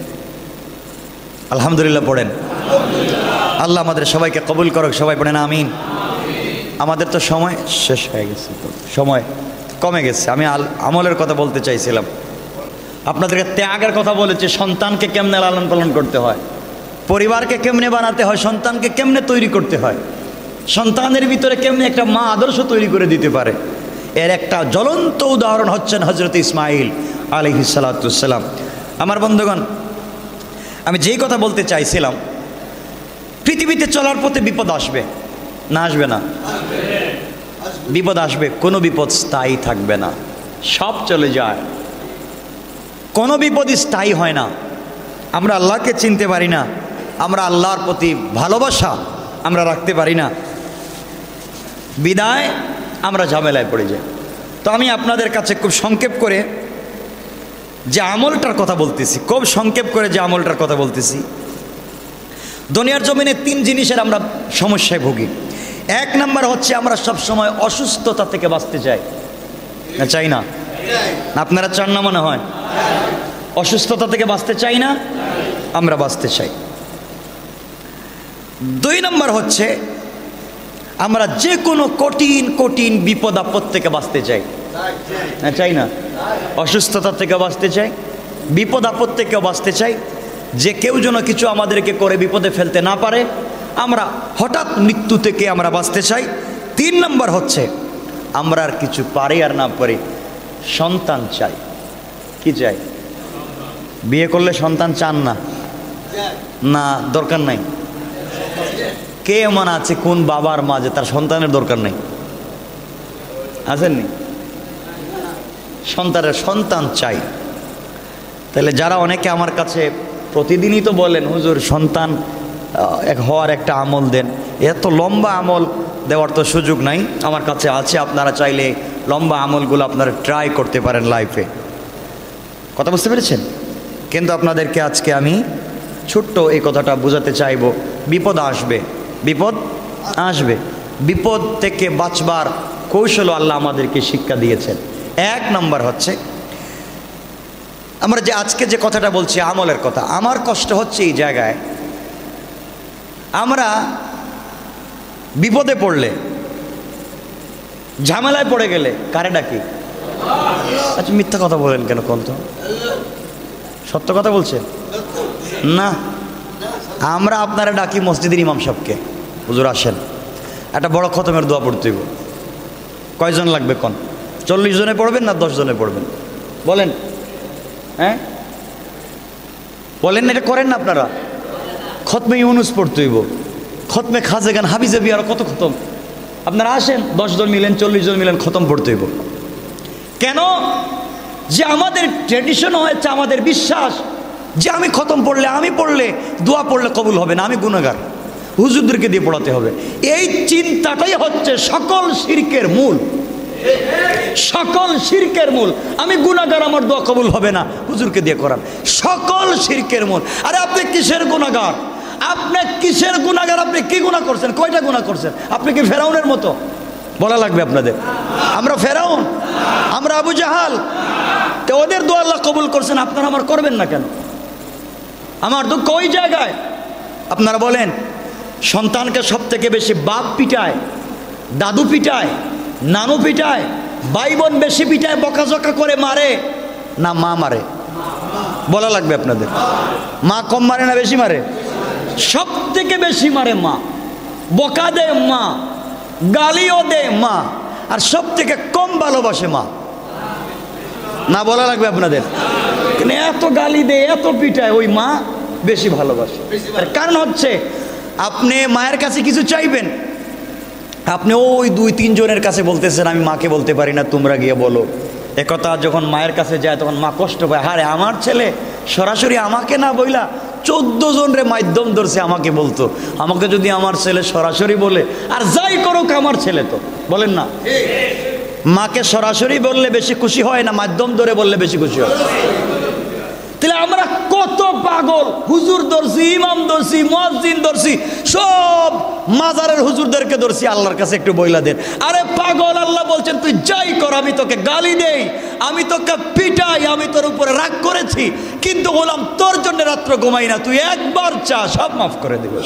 আলহামদুলিল্লাহ পড়েন। আল্লাহ আমাদের সবাইকে কবুল করুক, সবাই পড়েন আমিন। আমাদের তো সময় শেষ হয়ে গেছে, সময় কমে গেছে। আমি আমলের কথা বলতে চাইছিলাম, আপনাদেরকে ত্যাগের কথা বলেছি। সন্তানকে কেমনে লালন পালন করতে হয়, পরিবারকে কেমনে বানাতে হয়, সন্তানকে কেমনে তৈরি করতে হয়, সন্তানের ভিতরে কেমনে একটা মা আদর্শ তৈরি করে দিতে পারে, এর একটা জ্বলন্ত উদাহরণ হচ্ছেন হযরত ইসমাইল আলাইহিস সালাতু ওয়াস সালাম। আমার বন্ধুগণ, আমি যেই কথা বলতে চাইছিলাম, পৃথিবীতে চলার পথে বিপদ আসবে না? আসবে না? বিপদ আসবে। কোনো বিপদ স্থায়ী থাকবে না, সব চলে যায়। কোনো বিপদই স্থায়ী হয় না। আমরা আল্লাহকে চিনতে পারি না, আমরা আল্লাহর প্রতি ভালোবাসা আমরা রাখতে পারি না, বিদায় আমরা ঝামেলায় পড়ে যাই। তো আমি আপনাদের কাছে খুব সংক্ষেপ করে যে আমলটার কথা বলতেছি, খুব সংক্ষেপ করে যে আমলটার কথা বলতেছি, দুনিয়ার জমিনে 3 জিনিসের আমরা সমস্যায় ভুগি। 1 নাম্বার হচ্ছে আমরা সব সময় অসুস্থতা থেকে বাঁচতে চাই, না চাই না? আপনারা চান না মনে হয়? অসুস্থতা থেকে বাঁচতে চাই না, আমরা বাঁচতে চাই। 2 নাম্বার হচ্ছে আমরা যে কোনো কঠিন কঠিন বিপদ আপদ থেকে বাঁচতে চাই, না চাই না? অসুস্থতা থেকে বাঁচতে চাই, বিপদ আপদ থেকেও বাঁচতে চাই, যে কেউ যেন কিছু আমাদেরকে করে বিপদে ফেলতে না পারে। আমরা হঠাৎ মৃত্যু থেকে আমরা বাঁচতে চাই। 3 নম্বর হচ্ছে আমরা আর কিছু পারি আর না পারি, সন্তান চাই। কি চাই? বিয়ে করলে সন্তান চান না? না, দরকার নাই। কে এমন আছে কোন বাবার মা যে তার সন্তানের দরকার নেই? আছেননি? সন্তান চাই। তাহলে যারা অনেকে আমার কাছে প্রতিদিনই তো বলেন, হুজুর সন্তান হওয়ার একটা আমল দেন, এত লম্বা আমল দেওয়ার তো সুযোগ নাই, আমার কাছে আছে, আপনারা চাইলে লম্বা আমলগুলো আপনারা ট্রাই করতে পারেন লাইফে। কথা বুঝতে পেরেছেন? কিন্তু আপনাদেরকে আজকে আমি ছোট্ট এই কথাটা বোঝাতে চাইব, বিপদ আসবে, বিপদ আসবে। বিপদ থেকে বাঁচবার কৌশল আল্লাহ আমাদেরকে শিক্ষা দিয়েছেন। 1 নম্বর হচ্ছে, আমরা যে আজকে যে কথাটা বলছি আমলের কথা, আমার কষ্ট হচ্ছে এই জায়গায়, আমরা বিপদে পড়লে, ঝামেলায় পড়ে গেলে কারে ডাকি? আচ্ছা মিথ্যা কথা বলেন কেন? কোন তো সত্য কথা বলছেন না? আমরা আপনারা ডাকি মসজিদের ইমাম সাহেবকে, হুজুর আসেন একটা বড় খতমের দোয়া পড়তে হইব। কয়জন লাগবে কোন? 40 জনে পড়বেন না 10 জনে পড়বেন? বলেন। হ্যাঁ বলেন না, এটা করেন না আপনারা? খতমে ইউনুস পড়তে হইব, খতমে খাজেগান হাবিজাবি, আর কত খতম। আপনারা আসেন, 10 জন মিলেন 40 জন মিলেন, খতম পড়তে হইব। কেন? যে আমাদের ট্র্যাডিশন হয়েছে, আমাদের বিশ্বাস যে আমি খতম পড়লে, আমি পড়লে, দোয়া পড়লে কবুল হবে না, আমি গুনাহগার, হুজুরদেরকে দিয়ে পড়াতে হবে। এই চিন্তাটাই হচ্ছে সকল শিরকের মূল, সকল শিরকের মূল। আমি গুনাহগার, আমার দোয়া কবুল হবে না, হুজুরকে দিয়ে করান, সকল শিরকের মূল। আরে আপনি কিসের গুনাহগার? আপনি কিসের গুনাহগার? আপনি কি গুনাহ করছেন? কয়টা গুনাহ করছেন? আপনি কি ফেরাউনের মতো? বলা লাগবে আপনাদের। আমরা ফেরাউন? আমরা আবু জাহাল? তো ওদের দোয়া আল্লাহ কবুল করছেন, আপনারা আমার করবেন না কেন? আমার দুঃখ ওই জায়গায়। আপনারা বলেন, সন্তানকে সব থেকে বেশি বাপ পিটায়, দাদু পিটায়, নানু পিটায়, ভাই বোন বেশি পিটায়, বকাঝকা করে মারে না মা মারে? বলা লাগবে আপনাদের। মা কম মারে না বেশি মারে? সব থেকে বেশি মারে মা, বকা দেয় মা, গালিও দেয় মা, আর সব থেকে কম ভালোবাসে মা। না বলা লাগবে আপনাদের? কিন্তু এত গালি দেয়, এত পিটায়, ওই মা বেশি ভালোবাসে। কারণ হচ্ছে আপনি মায়ের কাছে কিছু চাইবেন, আপনি ওই 2-3 জনের কাছে বলতেছেন, আমি মাকে বলতে পারি না, তোমরা গিয়ে বলো। একথা যখন মায়ের কাছে যায় তখন মা কষ্ট পায়, হারে আমার ছেলে সরাসরি আমাকে না বইলা 14 জনের মাধ্যম ধরছে আমাকে বলতো, আমাকে যদি আমার ছেলে সরাসরি বলে, আর যাই করুক আমার ছেলে, তো বলেন না, মাকে সরাসরি বললে বেশি খুশি হয় না মাধ্যম ধরে বললে বেশি খুশি হয়? তাহলে আমরা কত পাগল, হুজুর ধরছি, ইমাম ধরছি, মুয়াজ্জিন ধরছি, সব মাজারের হুজুরদেরকে ধরছি, আল্লাহর কাছে একটু বইলা দেন। আরে পাগল, আল্লাহ বলছেন তুই যাই কর, আমি তোকে গালি দেই, আমি তোকে পিটাই, আমি তোর উপরে রাগ করেছি, কিন্তু বললাম তোর জন্য রাত্র ঘুমাই না, তুই একবার চা, সব মাফ করে দেবে।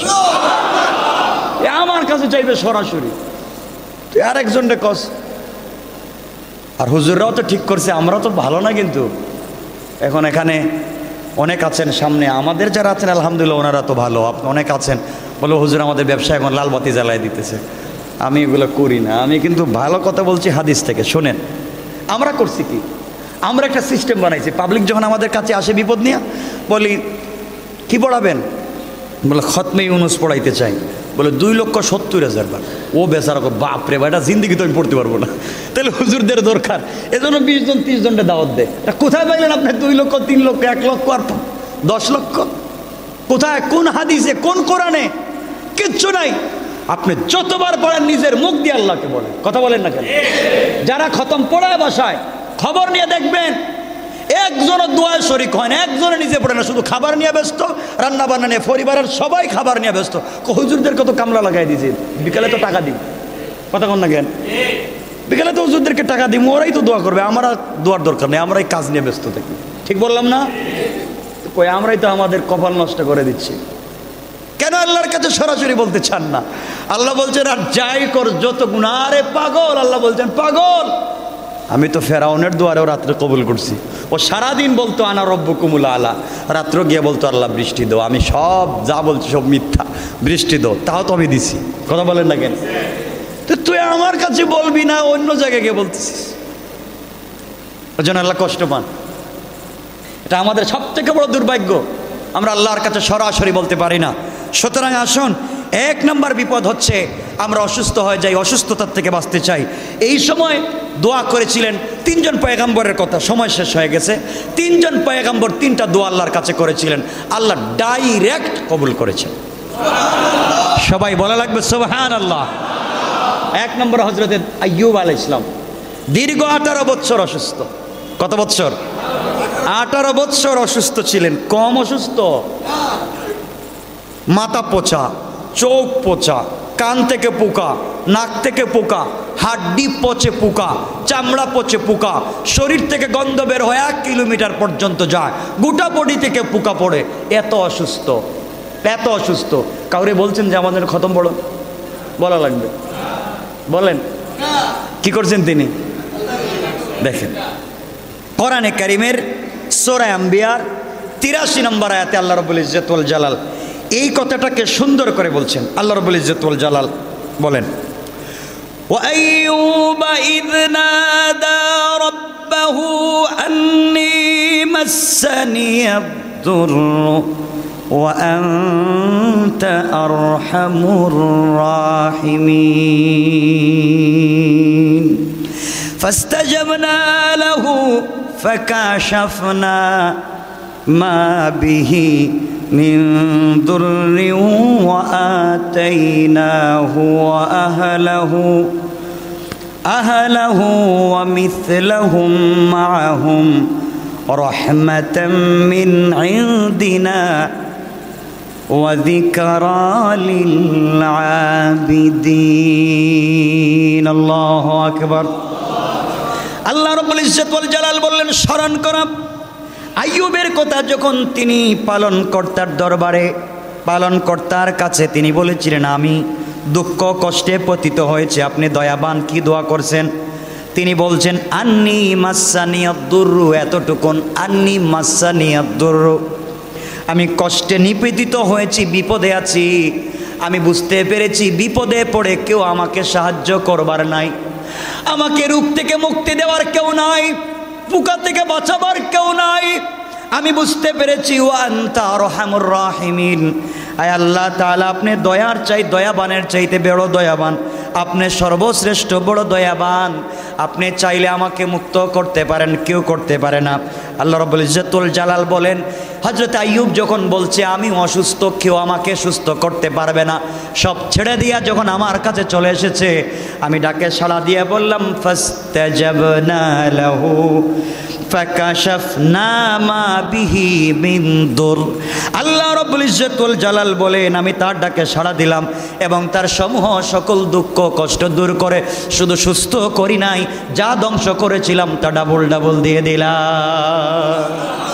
আমার কাছে চাইবে সরাসরি, তুই আরেকজনকে কস। আর হুজুররাও তো ঠিক করছে, আমরা তো ভালো না, কিন্তু এখন এখানে অনেক আছেন সামনে, আমাদের যারা আছেন আলহামদুলিল্লাহ ওনারা তো ভালো, অনেক আছেন বলো হুজুর আমাদের ব্যবসা এখন লাল বাতি জ্বালায় দিতেছে, আমি এগুলো করি না। আমি কিন্তু ভালো কথা বলছি হাদিস থেকে, শোনেন আমরা করছি কি, আমরা একটা সিস্টেম বানাইছি। পাবলিক যখন আমাদের কাছে আসে বিপদ নিয়ে, বলি কি পড়াবেন? বলে খতমে ইউনুস পড়াইতে চাই। বলে 2,70,000 বার। ও বেচারা, বাপরে বা, এটা জিন্দিগি তো আমি পড়তে পারবো না। তাহলে হুজুরদের দরকার, এজন্য 20 জন 30 জনটা দাওয়াত দেয়। এটা কোথায় পাইলেন আপনি 2 লক্ষ, 3 লক্ষ, 1 লক্ষ আর 10 লক্ষ? কোথায়, কোন হাদিসে, কোন কোরআনে? কিচ্ছু নাই। আপনি যতবার পড়েন নিজের মুখ দিয়ে আল্লাহকে বলেন, কথা বলেন না কেন? যারা খতম পড়ায় বাসায়, খবর নিয়ে দেখবেন একজনের দোয়ায় শরীক হয় না, একজনে নিজে পড়ে না, শুধু খাবার নিয়ে ব্যস্ত, রান্না বান্না নিয়ে, পরিবারের সবাই খাবার নিয়ে ব্যস্ত। হুজুরদের কত কামলা লাগাই দিয়েছে, বিকালে তো টাকা দিই, কথা কন না কেন? বিকালে তো হুজুরদেরকে টাকা দিই, ওরাই তো দোয়া করবে, আমরা দোয়ার দরকার নেই, আমরা এই কাজ নিয়ে ব্যস্ত থাকি। ঠিক বললাম না? কই আমরাই তো আমাদের কপাল নষ্ট করে দিচ্ছি। কেন আল্লাহর কাছে সরাসরি বলতে চান না? আল্লাহ বলছেন আর যাই কর যত গুনাহ। আরে পাগল, আল্লাহ বলছেন পাগল, আমি তো ফেরাউনের দুয়ারেও রাত্রে কবুল করছি। ও সারাদিন বলতো আনা রব্বুকুমুল আলা, রাত্র গিয়ে বলতো আল্লাহ বৃষ্টি দাও। আমি সব যা বলছি সব মিথ্যা, বৃষ্টি দাও, তাও তো আমি দিছি। কথা বলেন না কেন? তো তুই আমার কাছে বলবি না, অন্য জায়গায় গিয়ে বলতেছিস। ওই জন্য আল্লাহ কষ্ট পান। এটা আমাদের সব থেকে বড় দুর্ভাগ্য, আমরা আল্লাহর কাছে সরাসরি বলতে পারি না। সুতরাং আসুন, এক নম্বর বিপদ হচ্ছে আমরা অসুস্থ হয়ে যাই, অসুস্থতার থেকে বাঁচতে চাই। এই সময় দোয়া করেছিলেন 3 জন পয়গাম্বরের কথা, সময় শেষ হয়ে গেছে। 3 জন পয়গাম্বর 3টা দোয়া আল্লাহর কাছে করেছিলেন, আল্লাহ ডাইরেক্ট কবুল করেছেন। সবাই বলা লাগবে সুবহানাল্লাহ। 1 নম্বর হযরত আইয়ুব আলাইহিস সালাম, দীর্ঘ 18 বছর অসুস্থ। কত বছর? 18 বছর অসুস্থ ছিলেন। কম অসুস্থ? মাথা পচা, চোখ পচা, কান থেকে পোকা, নাক থেকে পোকা, হাড্ডি পচে পোকা, চামড়া পচে পোকা, শরীর থেকে গন্ধ বের হয়ে 1 কিলোমিটার পর্যন্ত যায়, গোটা বডি থেকে পোকা পড়ে। এত অসুস্থ, এত অসুস্থ। কাউরে বলছেন যে আমাদের খতম পড়ো? বলা লাগবে? বলেন কি করছেন তিনি? দেখেন কোরআনে কারীমের সূরা আম্বিয়ার 83 নম্বর আয়াতে আল্লাহ রাব্বুল ইজ্জত ওয়াল জালাল এই কথাটাকে সুন্দর করে বলছেন। আল্লাহ রাব্বুল ইজ্জত ওয়াল জালাল বলেন, ওয়া আইয়ুবা ইয নাদা রাব্বাহু আন্নী মাসসানিয়াদ-দুররু ওয়া আনতা আরহামুর রাহিমিন ফাস্তাজাবনা লাহু ফাকাশাফনা মা বিহি মিন দুররিন ওয়া আতাইনাহু ওয়া আহলাহু ওয়া মিথলাহুম মাআহুম রাহমাতাম মিন ইনদিনা ওয়া যিকরা লিল আবিদিন। আল্লাহু আকবার। আল্লাহ রাব্বুল ইজ্জত ওয়াল জালাল বললেন, স্মরণ করা আইয়ুবের কথা যখন তিনি পালনকর্তার দরবারে, পালনকর্তার কাছে তিনি বলেছিলেন আমি দুঃখ কষ্টে পতিত হয়েছে, আপনি দয়াবান, কি দোয়া করছেন? তিনি বলছেন আন্নী মাসসানিয়াদ-দুররু, এতটুকুন, আন্নী মাসসানিয়াদ-দুররু, আমি কষ্টে নিপীড়িত হয়েছি, বিপদে আছি, আমি বুঝতে পেরেছি বিপদে পড়ে কেউ আমাকে সাহায্য করবার নাই, আমাকে রোগ থেকে মুক্তি দেওয়ার কেউ নাই, পোকা থেকে বাঁচাবার কেউ নাই। আমি বুঝতে পেরেছি ওয়া আনতা আরহামুর রাহিমিন, আয় আল্লাহ তাআলা আপনি দয়ার চাই, দয়াবানের চাইতে বড় দয়াবান, আপনি সর্বশ্রেষ্ঠ বড় দয়াবান। আপনি চাইলে আমাকে মুক্ত করতে পারেন, কেউ করতে পারে না। আল্লাহ রাব্বুল ইজ্জতুল জালাল বলেন, হযরত আইয়ুব যখন বলছে আমি অসুস্থ, কেউ আমাকে সুস্থ করতে পারবে না, সব ছেড়ে দিয়া যখন আমার কাছে চলে এসেছে, আমি ডাকে সাড়া দিয়ে বললাম ফাস্তাজাবনা লাহু ফাকাশাফনা মা বিহি মিন দুর। আল্লাহ রাব্বুল ইজ্জতুল জালাল বলেন, আমি তার ডাকে সাড়া দিলাম এবং তার সমূহ সকল দুঃখ কষ্ট দূর করে শুধু সুস্থ করি নাই, যা ধ্বংস করেছিলাম তা ডাবল ডাবল দিয়ে দিলাম।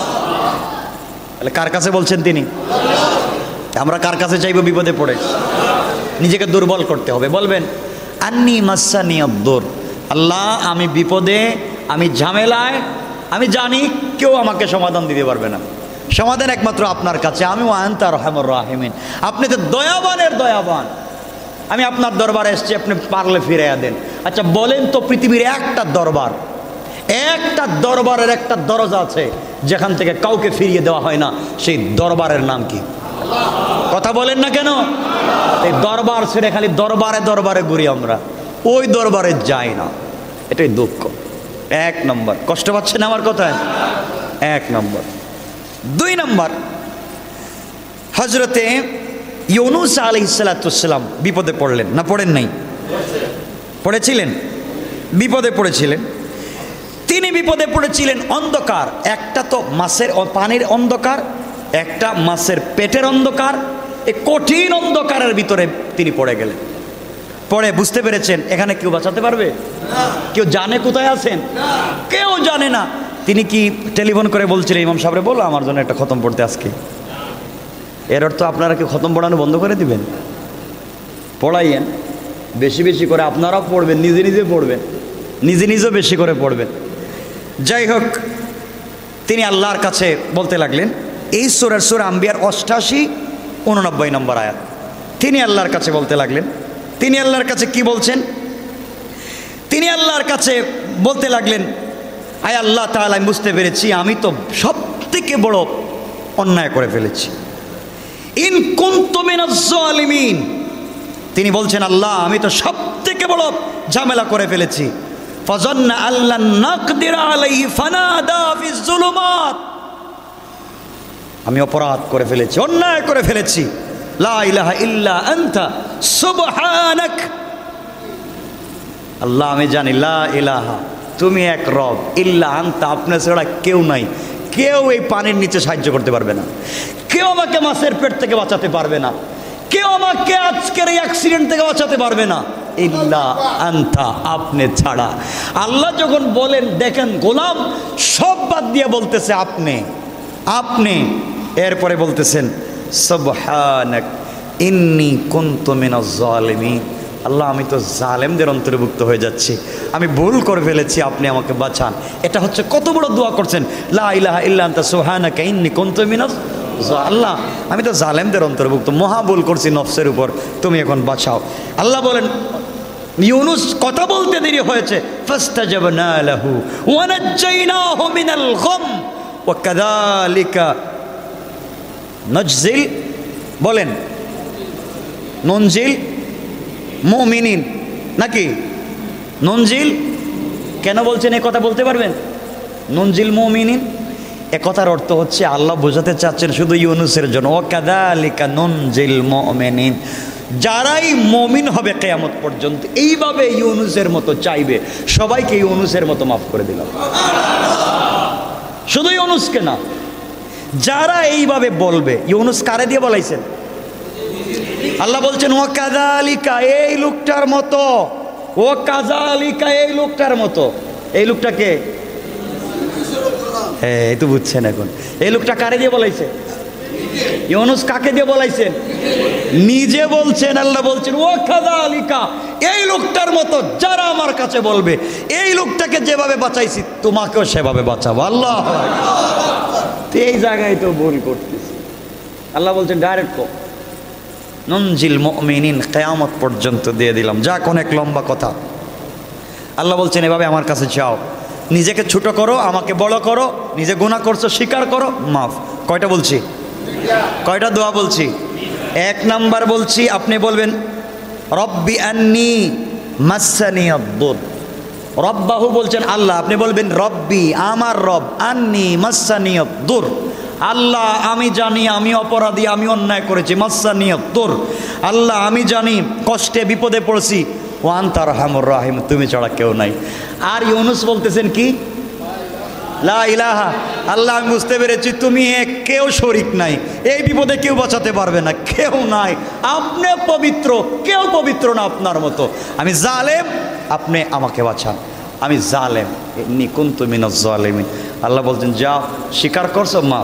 তাহলে কার কাছে বলছেন তিনি? আমরা কার কাছে চাইবো বিপদে পড়ে? নিজেকে দুর্বল করতে হবে। বলবেন আন্নী মাসসানিয়াদ-দুর, আল্লাহ আমি বিপদে, আমি ঝামেলায়, আমি জানি কেউ আমাকে সমাধান দিতে পারবে না, সমাধান একমাত্র আপনার কাছে। আমি ওয়া আনতা আরহামুর রাহিমিন, আপনি তো দয়াবানের দয়াবান, আমি আপনার দরবারে এসেছি, আপনি পারলে ফিরাইয়া দেন। আচ্ছা বলেন তো, পৃথিবীর একটা দরবার, একটা দরবারের একটা দরজা আছে যেখান থেকে কাউকে ফিরিয়ে দেওয়া হয় না, সেই দরবারের নাম কি? কথা বলেন না কেন? এই দরবার ছেড়ে খালি দরবারে দরবারে ঘুরি আমরা, ওই দরবারে যাই না, এটাই দুঃখ। 1 নম্বর, কষ্ট পাচ্ছেন আমার কথায়? 1 নম্বর। 2 নম্বর, হযরতে ইউনূস আলাইহিস সালাম বিপদে পড়লেন না? পড়েন নাই? পড়েছিলেন, বিপদে পড়েছিলেন। তিনি বিপদে পড়েছিলেন অন্ধকার, একটা তো মাছের পানির অন্ধকার, একটা মাছের পেটের অন্ধকার, এই কঠিন অন্ধকারের ভিতরে তিনি পড়ে গেলেন। পড়ে বুঝতে পেরেছেন এখানে কেউ বাঁচাতে পারবে? কেউ জানে কোথায় আছেন? কেউ জানে না। তিনি কি টেলিফোন করে বলছিলেন ইমাম সাহেবরে বলো আমার জন্য একটা খতম পড়তে আজকে? এর অর্থ আপনারা কি খতম পড়ানো বন্ধ করে দিবেন? পড়াইয়েন বেশি বেশি করে, আপনারাও পড়বেন, নিজে নিজে পড়বেন, নিজে নিজেও বেশি করে পড়বেন। যাই হোক, তিনি আল্লাহর কাছে বলতে লাগলেন, এই সূরা আম্বিয়ার 88-89 নম্বর আয়াত। তিনি আল্লাহর কাছে বলতে লাগলেন, তিনি আল্লাহর কাছে কি বলছেন? তিনি আল্লাহর কাছে বলতে লাগলেন, আয় আল্লাহ তাআলা, আমি বুঝতে পেরেছি আমি তো সব থেকে বড় অন্যায় করে ফেলেছি। ইন কুনতু মিনাজ জালিমিন, তিনি বলছেন আল্লাহ আমি তো সব থেকে বড় ঝামেলা করে ফেলেছি। ফাযান্না আল্লান নাকদির আলাইহি ফানাদা ফিজ যুলুমাত, আমি অপরাধ করে ফেলেছি, অন্যায় করে ফেলেছি। লা ইলাহা ইল্লা আনতা সুবহানাক, আল্লাহ আমি জানি লা ইলাহা, তুমি এক রব, ইল্লা আনতা, আপনার ছাড়া কেউ নাই। কেউ এই পানির নিচে সাহায্য করতে পারবে না, কেউ আমাকে মাছের পেট থেকে বাঁচাতে পারবে না, কেউ আমাকে আজকের এই অ্যাক্সিডেন্ট থেকে বাঁচাতে পারবে না, ইল্লা আনতা, আপনি ছাড়া। আল্লাহ যখন বলেন, দেখেন গোলাম সব বাদ দিয়ে বলতেছে আপনি, আপনি, এরপরে বলতেছেন সুবহানাক ইন্নী কুনতু মিনাজ জালিমিন, আল্লাহ আমি তো জালেমদের অন্তর্ভুক্ত হয়ে যাচ্ছি, আমি ভুল করে ফেলেছি, আপনি আমাকে বাঁচান। এটা হচ্ছে কত বড় দোয়া করছেন, লা ইলাহা ইল্লা আনতা সুবহানাকা ইন্নী কুনতু মিনাজ, আল্লাহ আমি তো জালেমদের অন্তর্ভুক্ত, মহা ভুল করছি নফসের উপর, তুমি এখন বাঁচাও। আল্লাহ বলেন ইউনুস কথা বলতে দেরি হয়েছে, ফাস্তাজাবনা লাহু ওয়া নাজ্জাইনাহু মিনাল গাম ওয়া কাযালিকা নাজজিল, বলেন নুনজিল মুমিনিন নাকি নুনজিল, কেন বলছেন এই কথা বলতে পারবেন? নুনজিল মুমিনিন, এ কথার অর্থ হচ্ছে আল্লাহ বোঝাতে চাচ্ছেন শুধু ইউনুসের জন্য, ওয়া কাযালিকা নুনজিল মুমিনিন, যারাই মুমিন হবে কিয়ামত পর্যন্ত এইভাবে ইউনুসের মতো চাইবে, সবাইকে ইউনুসের মতো মাফ করে দিলাম। শুধু ইউনুসকে না, যারা এইভাবে বলবে, ইউনুস কারে দিয়ে বলাইছেন? আল্লাহ বলছেন ওয়া কাযালিকা, এই লোকটার মতো, ও কাযালিকা, এই লোকটার মতো। এই লোকটাকে হ্যাঁ এই তো বুঝছেন এখন, এই লোকটা কারে দিয়ে বলাইছে? ইউনুস কাকে দিয়ে বলাইছেন? নিজে বলছেন। আল্লাহ বলছেন ও কাযালিকা, এই লোকটার মতো যারা আমার কাছে বলবে, এই লোকটাকে যেভাবে বাঁচাইছি তোমাকেও সেভাবে বাঁচাবো। আল্লাহ, এই জায়গায় তো ভুল করতেছি। আল্লাহ বলছেন ডাইরেক্ট কো নুনজিল মুমিনিন, কিয়ামত পর্যন্ত দিয়ে দিলাম। যাক অনেক লম্বা কথা। আল্লাহ বলছেন এভাবে আমার কাছে যাও, নিজেকে ছোট করো, আমাকে বড় করো, নিজে গুনাহ করছো স্বীকার করো, মাফ। কয়টা বলছি? কয়টা দোয়া বলছি? এক নাম্বার বলছি, আপনি বলবেন রব্বি আন্নি মাসানিয়াদ-দুর, রব্বাহু বলছেন আল্লাহ, আপনি বলবেন রব্বি আমার রব, আন্নি মাসানিয়াদ-দুর, আল্লাহ আমি জানি আমি অপরাধী, আমি অন্যায় করেছি, মাসানিয়াদ-দুর, আল্লাহ আমি জানি কষ্টে বিপদে পড়ছি, ওয়া আনতা আরহামুর রাহিম, তুমি ছাড়া কেউ নাই। আর ইউনুস বলতেছেন কি? লা ইলাহা, আল্লাহ আমি বুঝতে পেরেছি তুমি এক, কেউ শরীক নাই, এই বিপদে কেউ বাঁচাতে পারবে না, কেউ নাই, আপনি পবিত্র, কেউ পবিত্র না আপনার মতো, আমি জালেম, আপনি আমাকে বাঁচান, আমি জালেম, ইন্নী কুনতু মিনাজ জালিমিন। আল্লাহ বলছেন যাও, স্বীকার করছো, মাফ।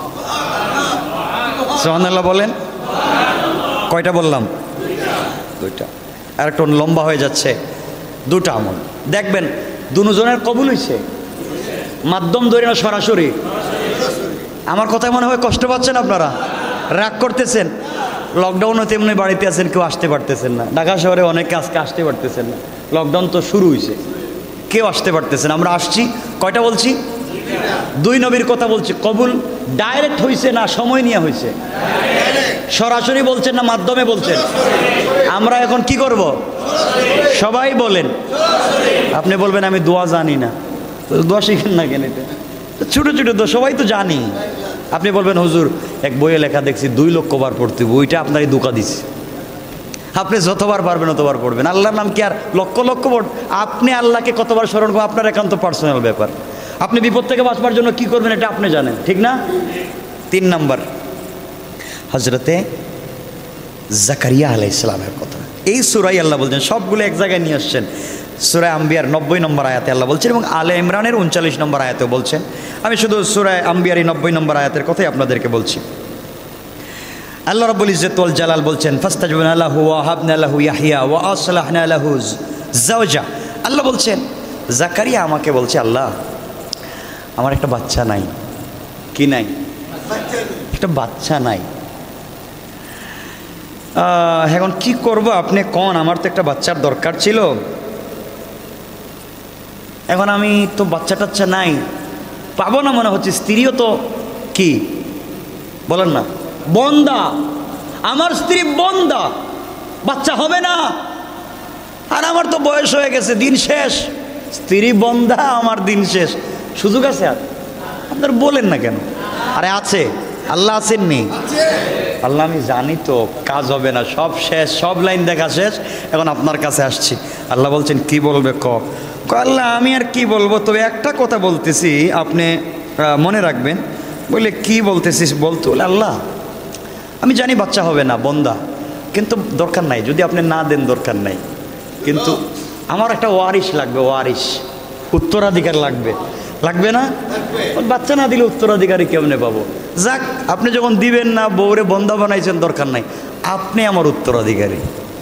সুবহানাল্লাহ বলেন। কয়টা বললাম? দুইটা। আর একটু লম্বা হয়ে যাচ্ছে। দুটা আমল দেখবেন দুজনের কবুল হয়েছে, মাধ্যম ধরে না সরাসরি? আমার কথায় মনে হয় কষ্ট পাচ্ছেন আপনারা, রাগ করতেছেন। লকডাউনে তেমনি বাড়িতে আছেন, কেউ আসতে পারতেছেন না, ঢাকা শহরে অনেকে আজকে আসতে পারতেছেন না, লকডাউন তো শুরু হয়েছে, কেউ আসতে পারতেছেন, আমরা আসছি। কয়টা বলছি? দুই নবীর কথা বলছি। কবুল ডাইরেক্ট হয়েছে না সময় নিয়ে হয়েছে? সরাসরি বলছেন না মাধ্যমে বলছেন? আমরা এখন কি করব? সবাই বলেন। আপনি বলবেন আমি দোয়া জানি না, দোয়া শিখেন না কেন? এটা ছোটো ছোটো দোয়া সবাই তো জানি। আপনি বলবেন হুজুর এক বইয়ে লেখা দেখছি 2 লক্ষ বার পড়তে, বইটা আপনারই ধোঁকা দিচ্ছে, আপনি যতবার পারবেন ততবার পড়বেন। আল্লাহর নাম কি আর লক্ষ লক্ষ পড়? আপনি আল্লাহকে কতবার স্মরণ করবেন আপনার একান্ত পার্সোনাল ব্যাপার। আপনি বিপদ থেকে বাঁচবার জন্য কি করবেন এটা আপনি জানেন, ঠিক না? 3 নাম্বার হযরতে জাকারিয়া আলাইহিস সালামের কথা। এই সূরায় আল্লাহ বলছেন, সবগুলো এক জায়গায় নিয়ে আসছেন। সূরা আম্বিয়ার 90 নম্বর আয়াতে আল্লাহ বলছেন এবং আলে ইমরানের 39 নম্বর আয়াতেও বলছেন। আমি শুধু সূরা আম্বিয়ার 90 নম্বর আয়াতের কথাই আপনাদেরকে বলছি। আল্লাহ রাব্বুল ইজ্জত ওয়াল জালাল বলছেন ফাস্তাজবনা লাহু ওয়া হাবনা লাহু ইয়াহইয়া ওয়া আসলাহনা লাহু যাওজা। আল্লাহ বলছেন জাকারিয়া আমাকে বলছে, আল্লাহ আমার একটা বাচ্চা নাই। কি নাই? একটা বাচ্চা নাই। এখন কি করব আপনি কোন, আমার তো একটা বাচ্চার দরকার ছিল। এখন আমি তো বাচ্চা টাচ্চা নাই, পাবো না মনে হচ্ছে। স্ত্রীও তো কি বলেন না, বন্দা। আমার স্ত্রী বন্দা, বাচ্চা হবে না। আর আমার তো বয়স হয়ে গেছে, দিন শেষ। স্ত্রী বন্দা, আমার দিন শেষ। সুযোগ আছে আর? আপনার বলেন না কেন? আরে আছে, আল্লাহ আছেননি? আল্লাহ আমি জানি তো কাজ হবে না, সব শেষ, সব লাইন দেখা শেষ। এখন আপনার কাছে আসছি। আল্লাহ বলছেন কি বলবে ক? আল্লাহ আমি আর কি বলবো, তবে একটা কথা বলতেছি, আপনি মনে রাখবেন। বলে কি বলতেছিস বলতো? বলে আল্লাহ আমি জানি বাচ্চা হবে না, বন্দা, কিন্তু দরকার নাই, যদি আপনি না দেন দরকার নাই, কিন্তু আমার একটা ওয়ারিশ লাগবে, ওয়ারিশ, উত্তরাধিকার লাগবে। লাগবে না? বাচ্চা না দিলে উত্তরাধিকারী কেমনে পাবো? যাক, আপনি যখন দিবেন না, বউরে বন্দা বানাইছেন, দরকার নাই, আপনি আমার উত্তরাধিকারী।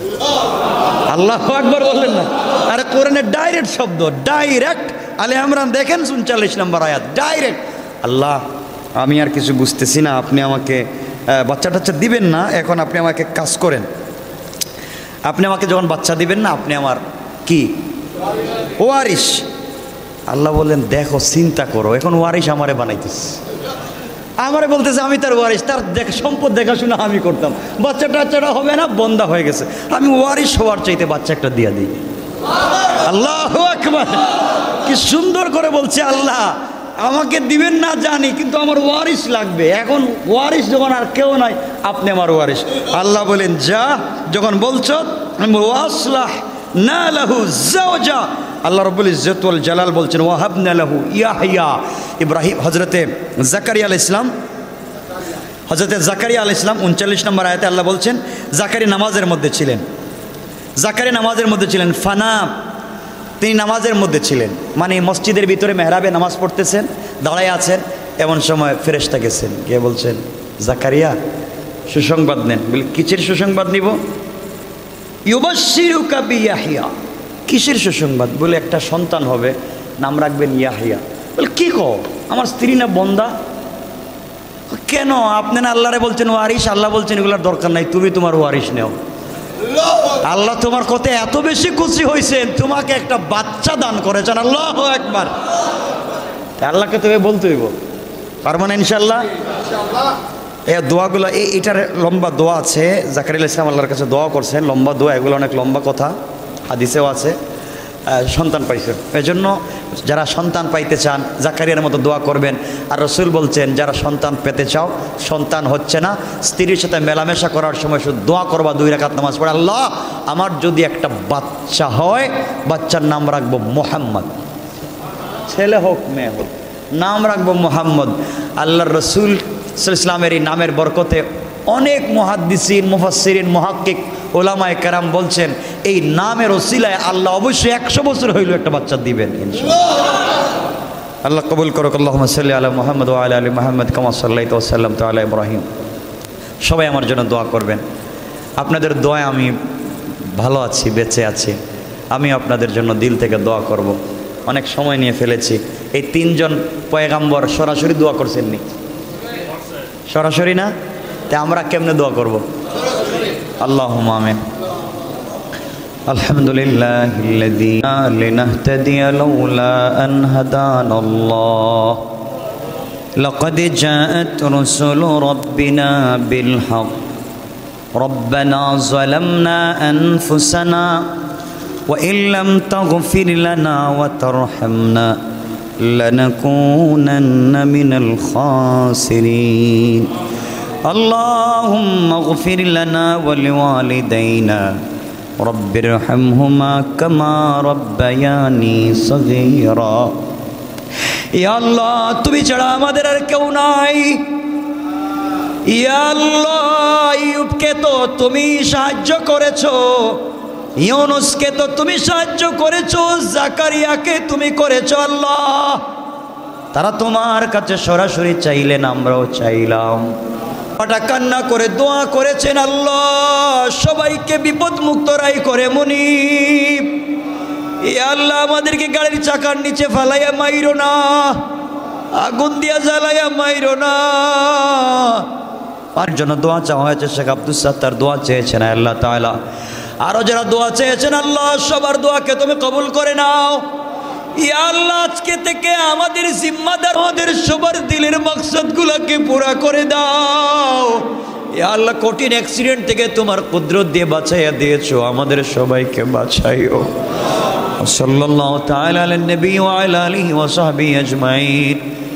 আল্লাহু আকবার বললেন না? আরে কোরআনের ডাইরেক্ট শব্দ, ডাইরেক্ট। আলে ইমরান দেখেন 39 নম্বর আয়াত, ডাইরেক্ট। আল্লাহ আমি আর কিছু বুঝতেছি না, আপনি আমাকে বাচ্চা টাচ্চা দিবেন না, এখন আপনি আমাকে কাজ করেন। আপনি আমাকে যখন বাচ্চা দিবেন না, আপনি আমার কি ওয়ারিশ। আল্লাহ বললেন দেখো, চিন্তা করো, এখন ওয়ারিশ আমারে বানাইতেছে, আমারে বলতেছে আমি তার ওয়ারিশ, তার সম্পদ দেখাশোনা আমি করতাম। বাচ্চা টাচ্চাটা হবে না, বন্দা হয়ে গেছে, আমি ওয়ারিশ হওয়ার চাইতে বাচ্চা একটা দিয়া দিই। আল্লাহু আকবার, কি সুন্দর করে বলছে আল্লাহ, আমাকে দিবেন না জানি, কিন্তু আমার ওয়ারিশ লাগবে। এখন ওয়ারিশ যখন আর কেউ নাই, আপনি আমার ওয়ারিশ। আল্লাহ বলেন যা, যখন বলছো ওয়াসলাহ না লাহু জাওজা, আল্লাহ রাব্বুল ইজ্জত ওয়াল জালাল বলছেন ওয়াহাবনা লাহু ইয়াহইয়া। ইব্রাহিম, হযরতে জাকারিয়া আলাইহিস সালাম, হযরতে জাকারিয়া আলাইহিস সালাম 39 নম্বর আয়াতে আল্লাহ বলছেন জাকারিয়া নামাজের মধ্যে ছিলেন, জাকারিয়া নামাজের মধ্যে ছিলেন। ফানা, তিনি নামাজের মধ্যে ছিলেন, মানে মসজিদের ভিতরে মেহরাবে নামাজ পড়তেছেন, দাঁড়ায় আছেন। এমন সময় ফেরেশতা গেছেন, গিয়ে বলছেন জাকারিয়া সুসংবাদ নেন। বলে কিসের সুসংবাদ নিব? ইউবাশশিরুকা বিয়াহইয়া। কিসের সুসংবাদ? বলে একটা সন্তান হবে, নাম রাখবেন ইয়াহইয়া। বলে কি কও, আমার স্ত্রী না বন্দা? কেন? আপনি না আল্লাহরে বলছেন ওয়ারিশ, আল্লাহ বলছেন এগুলোর দরকার নাই, তুমি তোমার ওয়ারিশ নেও। আল্লাহ তোমার কথা এত বেশি খুশি হয়েছেন, তোমাকে একটা বাচ্চা দান করেছেন। আল্লাহু আকবার। আল্লাহকে তবে বলতে হইব, পারবো না ইনশাল্লাহ। এই দোয়াগুলো, এইটার লম্বা দোয়া আছে, জাকারিয়া আলাইহিস সালাম আল্লাহর কাছে দোয়া করছেন, লম্বা দোয়া, এগুলো অনেক লম্বা কথা, হাদিসেও আছে। সন্তান পাইছে, এজন্য যারা সন্তান পাইতে চান জাকারিয়ার মতো দোয়া করবেন। আর রাসূল বলছেন যারা সন্তান পেতে চাও, সন্তান হচ্ছে না, স্ত্রীর সাথে মেলামেশা করার সময় শুধু দোয়া করবা, 2 রাকাত নামাজ পড়ে, আল্লাহ আমার যদি একটা বাচ্চা হয়, বাচ্চার নাম রাখবো মুহাম্মদ, ছেলে হোক মেয়ে হোক, নাম রাখবো মুহাম্মদ। আল্লাহর রাসূল সাল্লাল্লাহু আলাইহি ওয়াসাল্লামের এই নামের বরকতে অনেক মুহাদ্দিসিন, মুফাসসিরিন, মুহাক্কিক, ওলামায়ে কেরাম বলছেন এই নামের ওসিলায় আল্লাহ অবশ্যই 100 বছর হইল একটা বাচ্চা দিবেন ইনশাআল্লাহ। আল্লাহ কবুল করুক। আল্লাহুম্মা সাল্লি আলা মুহাম্মদ ওয়া আলা আলি মুহাম্মদ কামা সাল্লাইতা ওয়া সাল্লামতা আলা ইব্রাহিম। সবাই আমার জন্য দোয়া করবেন। আপনাদের দোয়ায় আমি ভালো আছি, বেঁচে আছি। আমি আপনাদের জন্য দিল থেকে দোয়া করব। অনেক সময় নিয়ে ফেলেছি। এই 3 জন পয়গাম্বর সরাসরি দোয়া করছেননি? সরাসরি না? তা আমরা কেমনে দোয়া করব? আল্লাহুম্মা আমিন। আলহামদুলিল্লাহিল্লাযী লিনাহতাদিয়া লাউলা আন হাদানাল্লাহ লাকাদ জাআত রুসুলু রাব্বিনা বিল হক রব্বানা যালামনা আনফুসানা ওয়া ইল্লাম তাগফির লানা ওয়া তারহামনা লানাকুনান্না মিনাল খাসিরিন। আল্লাহুম্মা গফির লানা ওয়া লিওয়ালিদাইনা রব্বিরহামহুমা কামা রব্বায়ানি সগীরা। ইয়া আল্লাহ, তুমি ছাড়া আমাদের আর কেউ নাই। ইয়া আল্লাহ, আইয়ুবকে তো তুমি সাহায্য করেছো, ইউনুসকে তো তুমি সাহায্য করেছো, জাকারিয়াকে তুমি করেছো। আল্লাহ, তারা তোমার কাছে সরাসরি চাইলেন, আমরাও চাইলাম। পাটা কান্না করে দোয়া করেছেন। আল্লাহ, সবাইকে বিপদ মুক্ত রাই করে মুনিব। এ আল্লাহ আমাদেরকে গাড়ির চাকার নিচে ফালাইয়া মাইরো না, আগুন দিয়া জ্বালাইয়া মাইরো না। আর জন্য দোয়া চাওয়া হয়েছে, শেখ আব্দুল সাত্তার দোয়া চেয়েছেন আল্লাহ তাআলা। আরো যারা দোয়া চেয়েছেন আল্লাহ সবার দোয়াকে তুমি কবুল করে নাও। ইয়া আল্লাহ আজকে থেকে আমাদের জিম্মাদার, আমাদের সবার দিলের মাকসাদগুলোকে পুরা করে দাও। ইয়া আল্লাহ কঠিন অ্যাক্সিডেন্ট থেকে তোমার কুদরত দিয়ে বাঁচাইয়া দিয়েছো, আমাদের সবাইকে বাঁচাইও। সাল্লাল্লাহু তাআলা আলা নবী ওয়া আলা আলিহি ওয়া সাহবিহি আজমাইন।